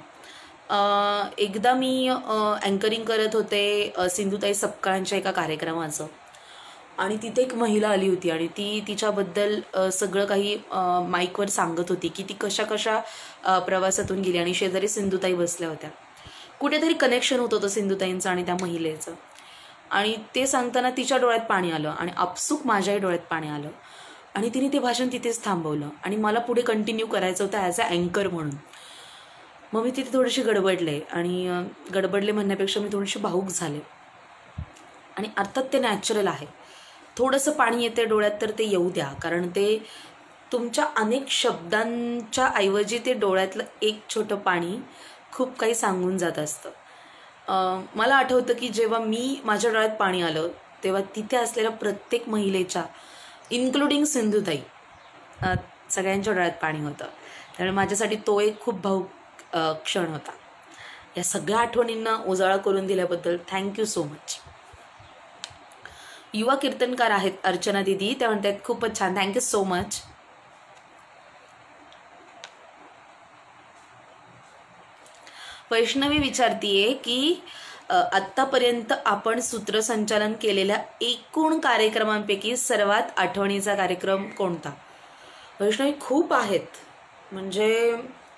एकदा मी अँकरिंग करत होते सिंधुताई सपकाळांच्या एका कार्यक्रमाचं, आणि तिथे एक महिला आली होती आणि ती तिच्याबद्दल सगळं काही माईकवर सांगत होती की ती कशा कशा प्रवासातून गेली. आणि शेजारी सिंधुताई बसल्या होत्या. कुठेतरी कनेक्शन होत होतं सिंधुताईंचं आणि त्या महिलेचं. आणि ते सांगताना तिच्या डोळ्यात पाणी आलं आणि आपसूक माझ्याही डोळ्यात पाणी आलं. आणि तिने ते भाषण तिथेच थांबवलं आणि मला पुढे कंटिन्यू करायचं होतं ॲज अ अँकर म्हणून. मग मी तिथे थोडीशी गडबडले, आणि गडबडले म्हणण्यापेक्षा मी थोडीशी भावूक झाले. आणि अर्थात ते नॅचरल आहे, थोडंसं पाणी येते डोळ्यात तर ते येऊ द्या, कारण ते तुमच्या अनेक शब्दांच्या ऐवजी ते डोळ्यातलं एक छोटं पाणी खूप काही सांगून जात असतं. मला आठवतं की जेव्हा मी माझ्या डोळ्यात पाणी आलं तेव्हा तिथे असलेल्या प्रत्येक महिलेच्या, इन्क्लुडिंग सिंधुताई, सगळ्यांच्या डोळ्यात पाणी होतं. त्यामुळे माझ्यासाठी तो एक खूप भावूक क्षण होता. या सगळ्या आठवणींना उजाळा करून दिल्याबद्दल थँक्यू सो मच. युवा कीर्तनकार आहेत अर्चना दिदी, त्या म्हणतात खूपच छान, थँक्यू सो मच. वैष्णवी विचारतीये की आत्तापर्यंत आपण सूत्रसंचालन केलेल्या एकूण कार्यक्रमांपैकी सर्वात आठवणीचा कार्यक्रम कोणता? वैष्णवी खूप आहेत, म्हणजे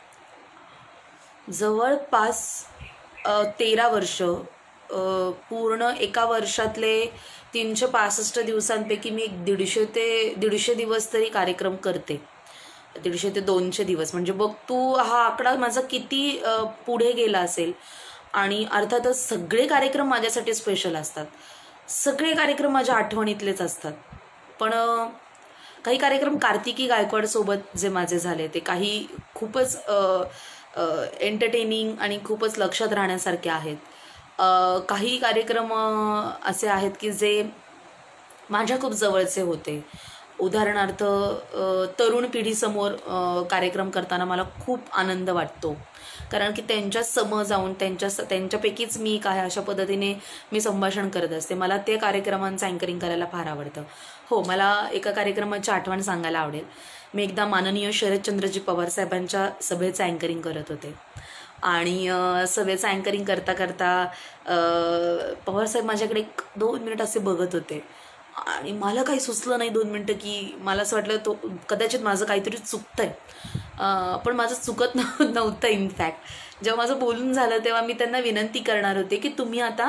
जवळपास तेरा वर्ष, पूर्ण एका वर्षातले तीनशे पासष्ट दिवसांपैकी मी एक दीडशे ते दीडशे दिवस तरी कार्यक्रम करते. दीडशे ते दोनशे दिवस म्हणजे बघ तू हा आकडा माझा किती पुढे गेला असेल. आणि अर्थातच सगळे कार्यक्रम माझ्यासाठी स्पेशल असतात, सगळे कार्यक्रम माझ्या आठवणीतलेच असतात. पण काही कार्यक्रम कार्तिकी गायकवाडसोबत जे माझे झाले ते काही खूपच एंटरटेनिंग आणि खूपच लक्षात राहण्यासारखे आहेत. काही कार्यक्रम असे आहेत की जे माझ्या खूप जवळचे होते. उदाहरणार्थ तरुण पिढीसमोर कार्यक्रम करताना मला खूप आनंद वाटतो, कारण की त्यांच्या समोर जाऊन त्यांच्या त्यांच्यापैकीच मी काय अशा पद्धतीने मी संभाषण करत असते. मला ते कार्यक्रमांचं अँकरिंग करायला फार आवडतं. हो, मला एका कार्यक्रमाची आठवण सांगायला आवडेल. मी एकदा माननीय शरदचंद्रजी पवार साहेबांच्या सभेचं अँकरिंग करत होते आणि सभेचं अँकरिंग करता करता पवारसाहेब माझ्याकडे एक दोन मिनिट असे बघत होते आणि मला काही सुचलं नाही दोन मिनटं की मला असं वाटलं तो कदाचित माझं काहीतरी चुकतंय, पण माझं चुकत नव्हतं. इनफॅक्ट जेव्हा माझं बोलून झालं तेव्हा मी त्यांना विनंती करणार होते की तुम्ही आता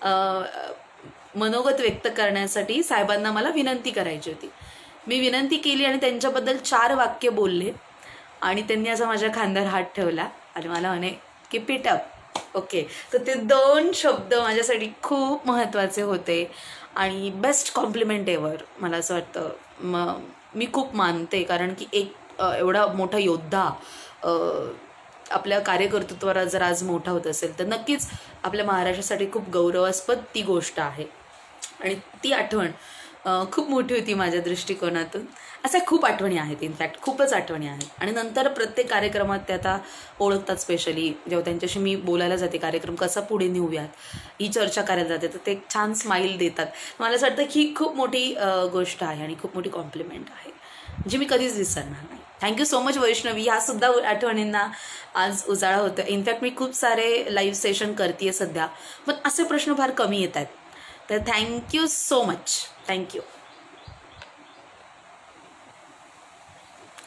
मनोगत व्यक्त करण्यासाठी साहेबांना मला विनंती करायची होती. मी विनंती केली आणि त्यांच्याबद्दल चार वाक्य बोलले आणि त्यांनी असा माझ्या खांद्यावर हात ठेवला आणि मला म्हणे कीप इट अप. ओके, तर ते दोन शब्द माझ्यासाठी खूप महत्त्वाचे होते आणि बेस्ट कॉम्प्लिमेंट एव्हर मला असं वाटतं. म मी खूप मानते, कारण की एक एवढा मोठा योद्धा आपल्या कार्यकर्तृत्वाला जर आज मोठा होत असेल तर नक्कीच आपल्या महाराष्ट्रासाठी खूप गौरवास्पद ती गोष्ट आहे. आणि ती आठवण खूप मोठी होती माझ्या दृष्टिकोनातून. अशा खूप आठवणी आहेत, इनफॅक्ट खूपच आठवणी आहेत. आणि नंतर प्रत्येक कार्यक्रमात ते आता ओळखतात. स्पेशली जेव्हा त्यांच्याशी मी बोलायला जाते, कार्यक्रम कसा पुढे नेऊयात ही चर्चा करायला जाते, तर ते छान स्माईल देतात. मला असं वाटतं की खूप मोठी गोष्ट आहे आणि खूप मोठी कॉम्प्लिमेंट आहे, जी मी कधीच विसरणार नाही. Thank you so much Vaishnavi. ह्या सुद्धा आठवणींना आज उजाळा होतं. इनफॅक्ट मी खूप सारे लाईव्ह सेशन करते सध्या, पण असे प्रश्न फार कमी येत आहेत. तर थँक्यू सो मच. थँक्यू.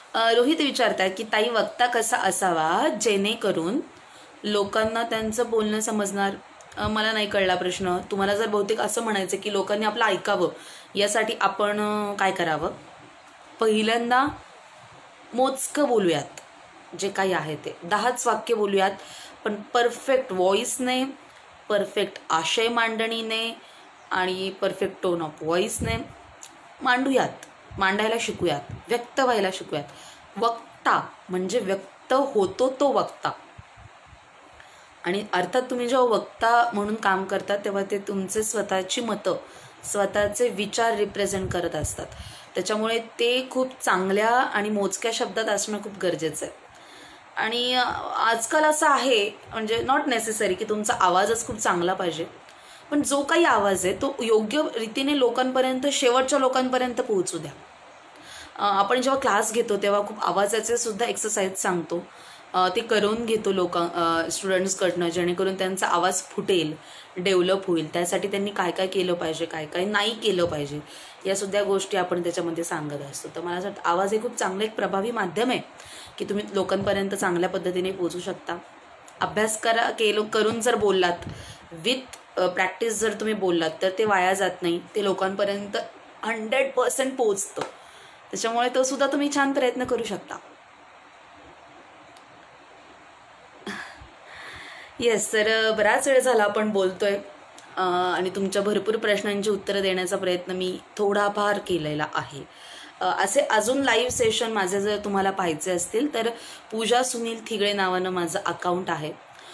अ, रोहित विचारतात की ताई वक्ता कसा असावा जेणेकरून लोकांना त्यांचं बोलणं समजणार. अ, मला नाही कळला प्रश्न. तुम्हाला जर बहुतेक असं म्हणायचं की लोकांनी आपलं ऐकावं यासाठी आपण अ, काय करावं? पहिल्यांदा मोजकं बोलूयात, जे काही आहे ते दहाच वाक्य बोलूयात, पण परफेक्ट व्हॉइसने, परफेक्ट आशय मांडणीने आणि परफेक्ट टोन ऑफ व्हॉइसने मांडूयात, मांडायला शिकूयात, व्यक्त व्हायला शिकूयात. वक्ता म्हणजे व्यक्त होतो तो वक्ता. आणि अर्थात तुम्ही जेव्हा वक्ता म्हणून काम करता तेव्हा ते तुमचे स्वतःची मतं, स्वतःचे विचार रिप्रेझेंट करत असतात. त्याच्यामुळे ते खूप चांगल्या आणि मोजक्या शब्दात असणं खूप गरजेचं आहे. आणि आजकाल असं आहे, म्हणजे नॉट नेसेसरी की तुमचा आवाजच खूप चांगला पाहिजे, पण जो काही आवाज आहे तो योग्य रीतीने लोकांपर्यंत, शेवटच्या लोकांपर्यंत पोहोचू द्या. आपण जेव्हा क्लास घेतो तेव्हा खूप आवाजाचे सुद्धा एक्सरसाइज सांगतो, ते करून घेतो लोक स्टुडंट्सकडनं, जेणेकरून त्यांचा आवाज फुटेल, डेव्हलप होईल. त्यासाठी त्यांनी काय काय केलं पाहिजे, काय काय नाही केलं पाहिजे, या सुद्धा गोष्टी आपण त्याच्यामध्ये सांगत असतो. तर मला असं वाटतं आवाज हे खूप चांगलं एक प्रभावी माध्यम आहे की तुम्ही लोकांपर्यंत चांगल्या पद्धतीने पोहोचू शकता. अभ्यास करा केलो करून जर बोललात, विथ प्रॅक्टिस जर तुम्ही बोललात, तर ते वाया जात नाही, ते लोकांपर्यंत हंड्रेड पर्सेंट पोचतं. त्याच्यामुळे तो सुद्धा तुम्ही छान प्रयत्न करू शकता. येस, तर बराच वेळ झाला आपण बोलतोय आणि तुमच्या भरपूर प्रश्नांची उत्तरं देण्याचा प्रयत्न मी थोडाफार केलेला आहे. असे अजून लाईव्ह सेशन माझे जर तुम्हाला पाहायचे असतील तर पूजा सुनील थिगळे नावानं माझं अकाउंट आहे.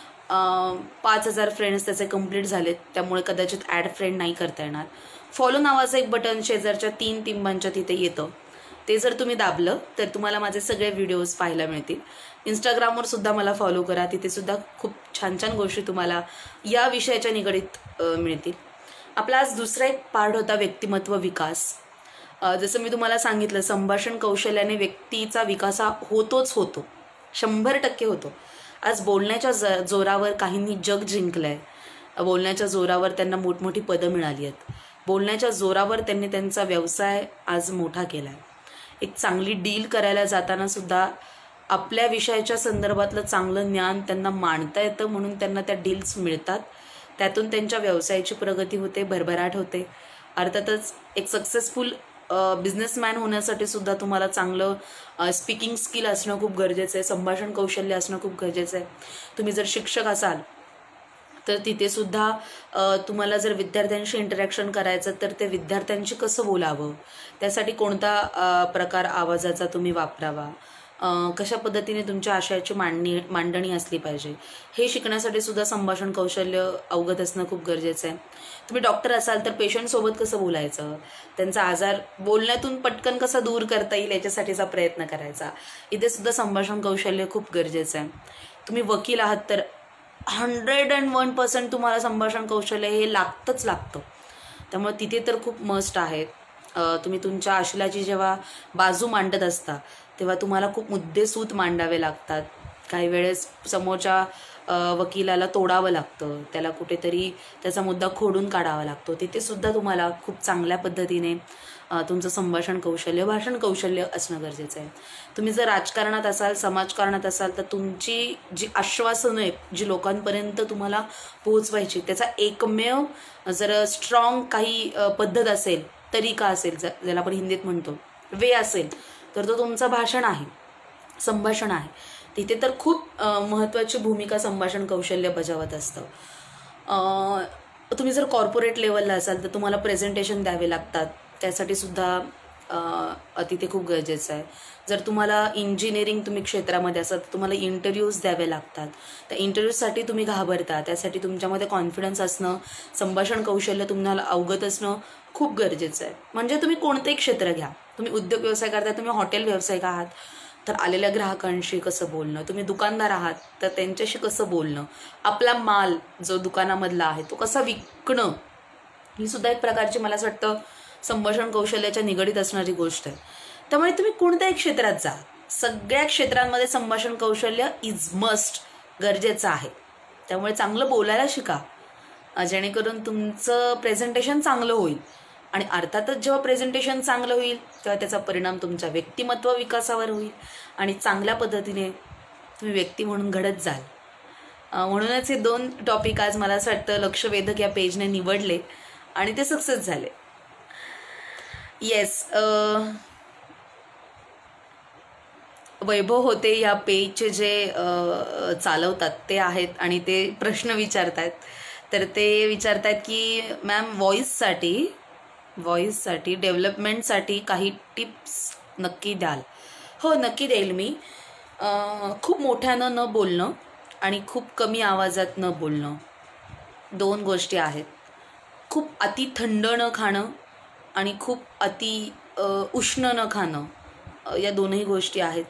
पाच हजार फ्रेंड्स त्याचे कंप्लीट झालेत, त्यामुळे कदाचित ॲड फ्रेंड नाही करता येणार. फॉलो नावाचं एक बटन शेजारच्या तीन टिंबांच्या तिथे येतं, ते जर तुम्ही दाबलं तर तुम्हाला माझे सगळे व्हिडिओज पाहायला मिळतील. इंस्टाग्रामवर सुद्धा मला फॉलो करा, तिथे सुद्धा खूप छान छान गोष्टी तुम्हाला या विषयाच्या निगडीत मिळतील. आपला आज दुसरा एक पार्ट होता व्यक्तिमत्व विकास. जसं मी तुम्हाला सांगितलं, संभाषण कौशल्याने व्यक्तीचा विकास हा होतोच होतो, शंभर टक्के होतो. आज बोलण्याच्या ज जोरावर काहींनी जग जिंकलं आहे, बोलण्याच्या जोरावर त्यांना मोठमोठी पदं मिळाली आहेत, बोलण्याच्या जोरावर त्यांनी त्यांचा व्यवसाय आज मोठा केला आहे. एक चांगली डील करायला जाताना सुद्धा आपल्या विषयाच्या संदर्भातलं चांगलं ज्ञान त्यांना मांडता येतं, म्हणून त्यांना त्या डील्स मिळतात. त्यातून त्यांच्या व्यवसायाची प्रगती होते, भरभराट होते. अर्थातच एक सक्सेसफुल बिझनेसमॅन होण्यासाठी सुद्धा तुम्हाला चांगलं स्पीकिंग स्किल असणं खूप गरजेचं आहे, संभाषण कौशल्य असणं खूप गरजेचं आहे. तुम्ही जर शिक्षक असाल तर तिथे सुद्धा तुम्हाला जर विद्यार्थ्यांशी इंटरॅक्शन करायचं तर ते विद्यार्थ्यांशी कसं बोलावं, त्यासाठी कोणता प्रकार आवाजाचा तुम्ही वापरावा, कशा पद्धतीने तुमच्या आशयाची मांडणी मांडणी असली पाहिजे, हे शिकण्यासाठी सुद्धा संभाषण कौशल्य अवगत असणं खूप गरजेचं आहे. तुम्ही डॉक्टर असाल तर पेशंटसोबत कसं बोलायचं, त्यांचा आजार बोलण्यातून पटकन कसा दूर करता येईल याच्यासाठीचा प्रयत्न करायचा, इथे सुद्धा संभाषण कौशल्य खूप गरजेचं आहे. तुम्ही वकील आहात तर हंड्रेड अँड वन पर्सेंट तुम्हाला संभाषण कौशल्य हे लागतंच लागतं. त्यामुळे तिथे तर खूप मस्ट आहे. तुम्ही तुमच्या आशल्याची जेव्हा बाजू मांडत असता तेव्हा तुम्हाला खूप मुद्देसूद मांडावे लागतात. काही वेळेस समोरच्या वकिलाला तोडावं लागतं, त्याला कुठेतरी त्याचा मुद्दा खोडून काढावा लागतो. तिथे सुद्धा तुम्हाला खूप चांगल्या पद्धतीने तुमचं संभाषण कौशल्य, भाषण कौशल्य असणं गरजेचं आहे. तुम्ही जर राजकारणात असाल, समाजकारणात असाल तर तुमची जी आश्वासनं आहेत, जी लोकांपर्यंत तुम्हाला पोहोचवायची, त्याचा एकमेव जर स्ट्रॉंग काही पद्धत असेल, तरीका असेल, ज्याला आपण हिंदीत म्हणतो वे असेल, तर तो तुमचं भाषण आहे, संभाषण आहे. तिथे तर खूप महत्त्वाची भूमिका संभाषण कौशल्य बजावत असतं. तुम्ही जर कॉर्पोरेट लेवलला असाल तर तुम्हाला प्रेझेंटेशन द्यावे लागतात, त्यासाठी सुद्धा तिथे खूप गरजेचं आहे. जर तुम्हाला इंजिनिअरिंग तुम्ही क्षेत्रामध्ये असाल तर तुम्हाला इंटरव्ह्यूज द्यावे लागतात. त्या इंटरव्ह्यूजसाठी तुम्ही घाबरता, त्यासाठी तुमच्यामध्ये कॉन्फिडन्स असणं, संभाषण कौशल्य तुम्हाला अवगत असणं खूप गरजेचं आहे. म्हणजे तुम्ही कोणतेही क्षेत्र घ्या, तुम्ही उद्योग व्यवसाय करताय, तुम्ही हॉटेल व्यावसायिक आहात तर आलेल्या ग्राहकांशी कसं बोलणं, तुम्ही दुकानदार आहात तर त्यांच्याशी कसं बोलणं, आपला माल जो दुकानामधला आहे तो कसा विकणं, ही सुद्धा एक प्रकारची मला असं वाटतं संभाषण कौशल्याच्या निगडीत असणारी गोष्ट आहे. त्यामुळे तुम्ही कोणत्याही क्षेत्रात जा, सगळ्या क्षेत्रांमध्ये संभाषण कौशल्य इज मस्ट, गरजेचं आहे. त्यामुळे चांगलं बोलायला शिका, जेणेकरून तुमचं प्रेझेंटेशन चांगलं होईल आणि अर्थातच जेव्हा प्रेझेंटेशन चांगलं होईल तेव्हा त्याचा परिणाम तुमच्या व्यक्तिमत्व विकासावर होईल आणि चांगल्या पद्धतीने तुम्ही व्यक्ती म्हणून घडत जाल. म्हणूनच हे दोन टॉपिक आज मला असं वाटतं लक्षवेधक या पेजने निवडले आणि ते सक्सेस झाले. येस, वैभव होते या पेजचे जे चालवतात ते आहेत आणि ते प्रश्न विचारत आहेत. तर ते विचारत आहेत की मॅम व्हॉईससाठी व्हॉईससाठी डेव्हलपमेंटसाठी काही टिप्स नक्की द्याल. हो, नक्की देईल मी. खूप मोठ्यानं न बोलणं आणि खूप कमी आवाजात न बोलणं दोन गोष्टी आहेत. खूप अति थंड न खाणं आणि खूप अति उष्ण न खाणं या दोनही गोष्टी आहेत.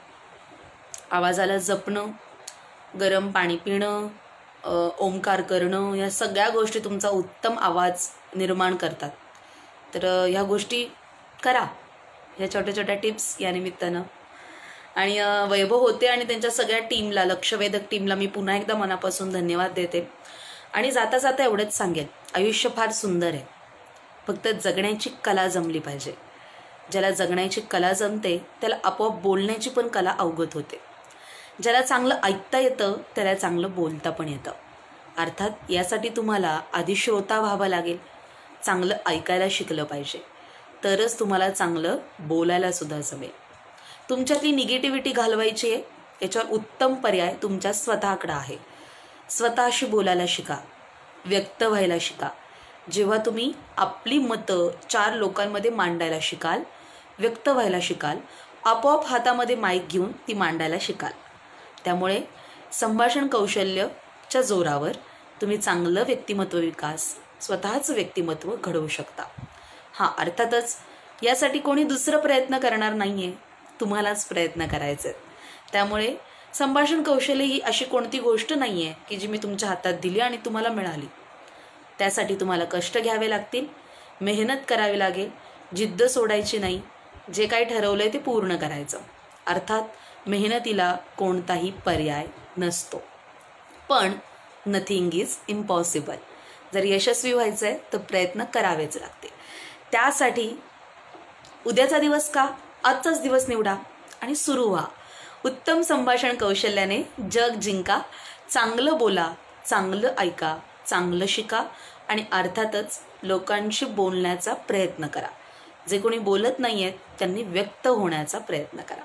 आवाजाला जपणं, गरम पाणी पिणं, ओंकार करणं, या सगळ्या गोष्टी तुमचा उत्तम आवाज निर्माण करतात. तर ह्या गोष्टी करा, ह्या छोट्या छोट्या टिप्स या निमित्तानं. आणि वैभव होते आणि त्यांच्या सगळ्या टीमला, लक्षवेधक टीमला मी पुन्हा एकदा मनापासून धन्यवाद देते. आणि जाता जाता एवढंच सांगेन, आयुष्य फार सुंदर आहे, फक्त जगण्याची कला जमली पाहिजे. ज्याला जगण्याची कला जमते त्याला आपोआप बोलण्याची पण कला अवगत होते. ज्याला चांगलं ऐकता येतं त्याला चांगलं बोलता पण येतं. अर्थात यासाठी तुम्हाला आधी श्रोता व्हावं लागेल, चांगलं ऐकायला शिकलं पाहिजे, तरच तुम्हाला चांगलं बोलायला सुद्धा जमेल. तुमच्यातली निगेटिव्हिटी घालवायची आहे, याच्यावर उत्तम पर्याय तुमच्या स्वतःकडे आहे. स्वतःशी बोलायला शिका, व्यक्त व्हायला शिका. जेव्हा तुम्ही आपली मतं चार लोकांमध्ये मांडायला शिकाल, व्यक्त व्हायला शिकाल, आपोआप हातामध्ये माईक घेऊन ती मांडायला शिकाल. त्यामुळे संभाषण कौशल्याच्या जोरावर तुम्ही चांगलं व्यक्तिमत्व विकास, स्वतःचं व्यक्तिमत्व घडवू शकता. हां, अर्थातच यासाठी कोणी दुसरं प्रयत्न करणार नाही आहे, तुम्हालाच प्रयत्न करायचे आहेत. त्यामुळे संभाषण कौशल्य ही अशी कोणती गोष्ट नाही आहे की जी मी तुमच्या हातात दिली आणि तुम्हाला मिळाली. त्यासाठी तुम्हाला कष्ट घ्यावे लागतील, मेहनत करावी लागेल, जिद्द सोडायची नाही, जे काही ठरवलं आहे ते पूर्ण करायचं. अर्थात मेहनतीला कोणताही पर्याय नसतो, पण नथिंग इज इम्पॉसिबल. जर यशस्वी व्हायचं आहे तर प्रयत्न करावेच लागते. त्यासाठी उद्याचा दिवस का, आजचाच दिवस निवडा आणि सुरू व्हा. उत्तम संभाषण कौशल्याने जग जिंका. चांगलं बोला, चांगलं ऐका, चांगलं शिका आणि अर्थातच लोकांशी बोलण्याचा प्रयत्न करा. जे कोणी बोलत नाही आहेत त्यांनी व्यक्त होण्याचा प्रयत्न करा.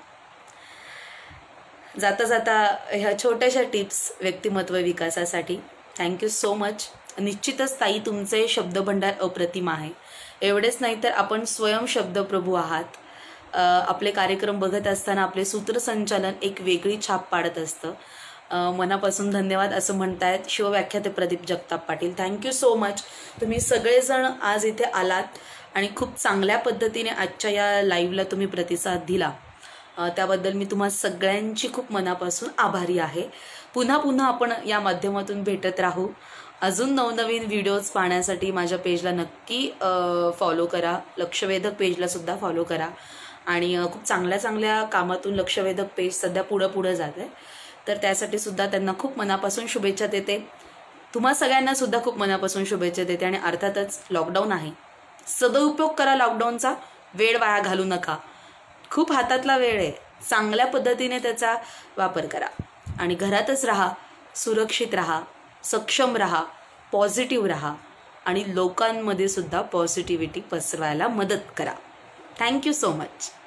जाता जाता ह्या छोट्याशा टिप्स व्यक्तिमत्व विकासासाठी. Thank you so much. निश्चितच ताई तुमचे शब्दभंडार अप्रतिम आहे. एवढेच नाही तर आपण स्वयं शब्दप्रभू आहात. आपले कार्यक्रम बघत असताना आपले सूत्रसंचालन एक वेगळी छाप पाडत असतं. मनापासून धन्यवाद असं म्हणतायत शिवव्याख्याते Pradeep Jagtap Patil. Thank you so much. तुम्ही सगळेजण आज इथे आलात आणि खूप चांगल्या पद्धतीने आजच्या या लाईव्हला तुम्ही प्रतिसाद दिला. त्याबद्दल मी तुम्हा सगळ्यांची खूप मनापासून आभारी आहे. पुन्हा पुन्हा आपण या माध्यमातून भेटत राहू. अजून नवनवीन व्हिडिओज पाहण्यासाठी माझ्या पेजला नक्की फॉलो करा. लक्षवेधक पेजला सुद्धा फॉलो करा. आणि खूप चांगल्या चांगल्या कामातून लक्षवेधक पेज सध्या पुढं पुढं जात आहे. तर त्यासाठी सुद्धा त्यांना खूप मनापासून शुभेच्छा देते. तुम्हा सगळ्यांना सुद्धा खूप मनापासून शुभेच्छा देते. आणि अर्थातच लॉकडाऊन आहे, सदुपयोग करा लॉकडाऊनचा, वेळ वाया घालू नका. खूप हातातला वेळ आहे, चांगल्या पद्धतीने त्याचा वापर करा आणि घरातच राहा, सुरक्षित राहा, सक्षम राहा, पॉझिटिव्ह राहा आणि लोकांमध्ये सुद्धा पॉझिटिव्हिटी पसरवायला मदत करा. Thank you so much.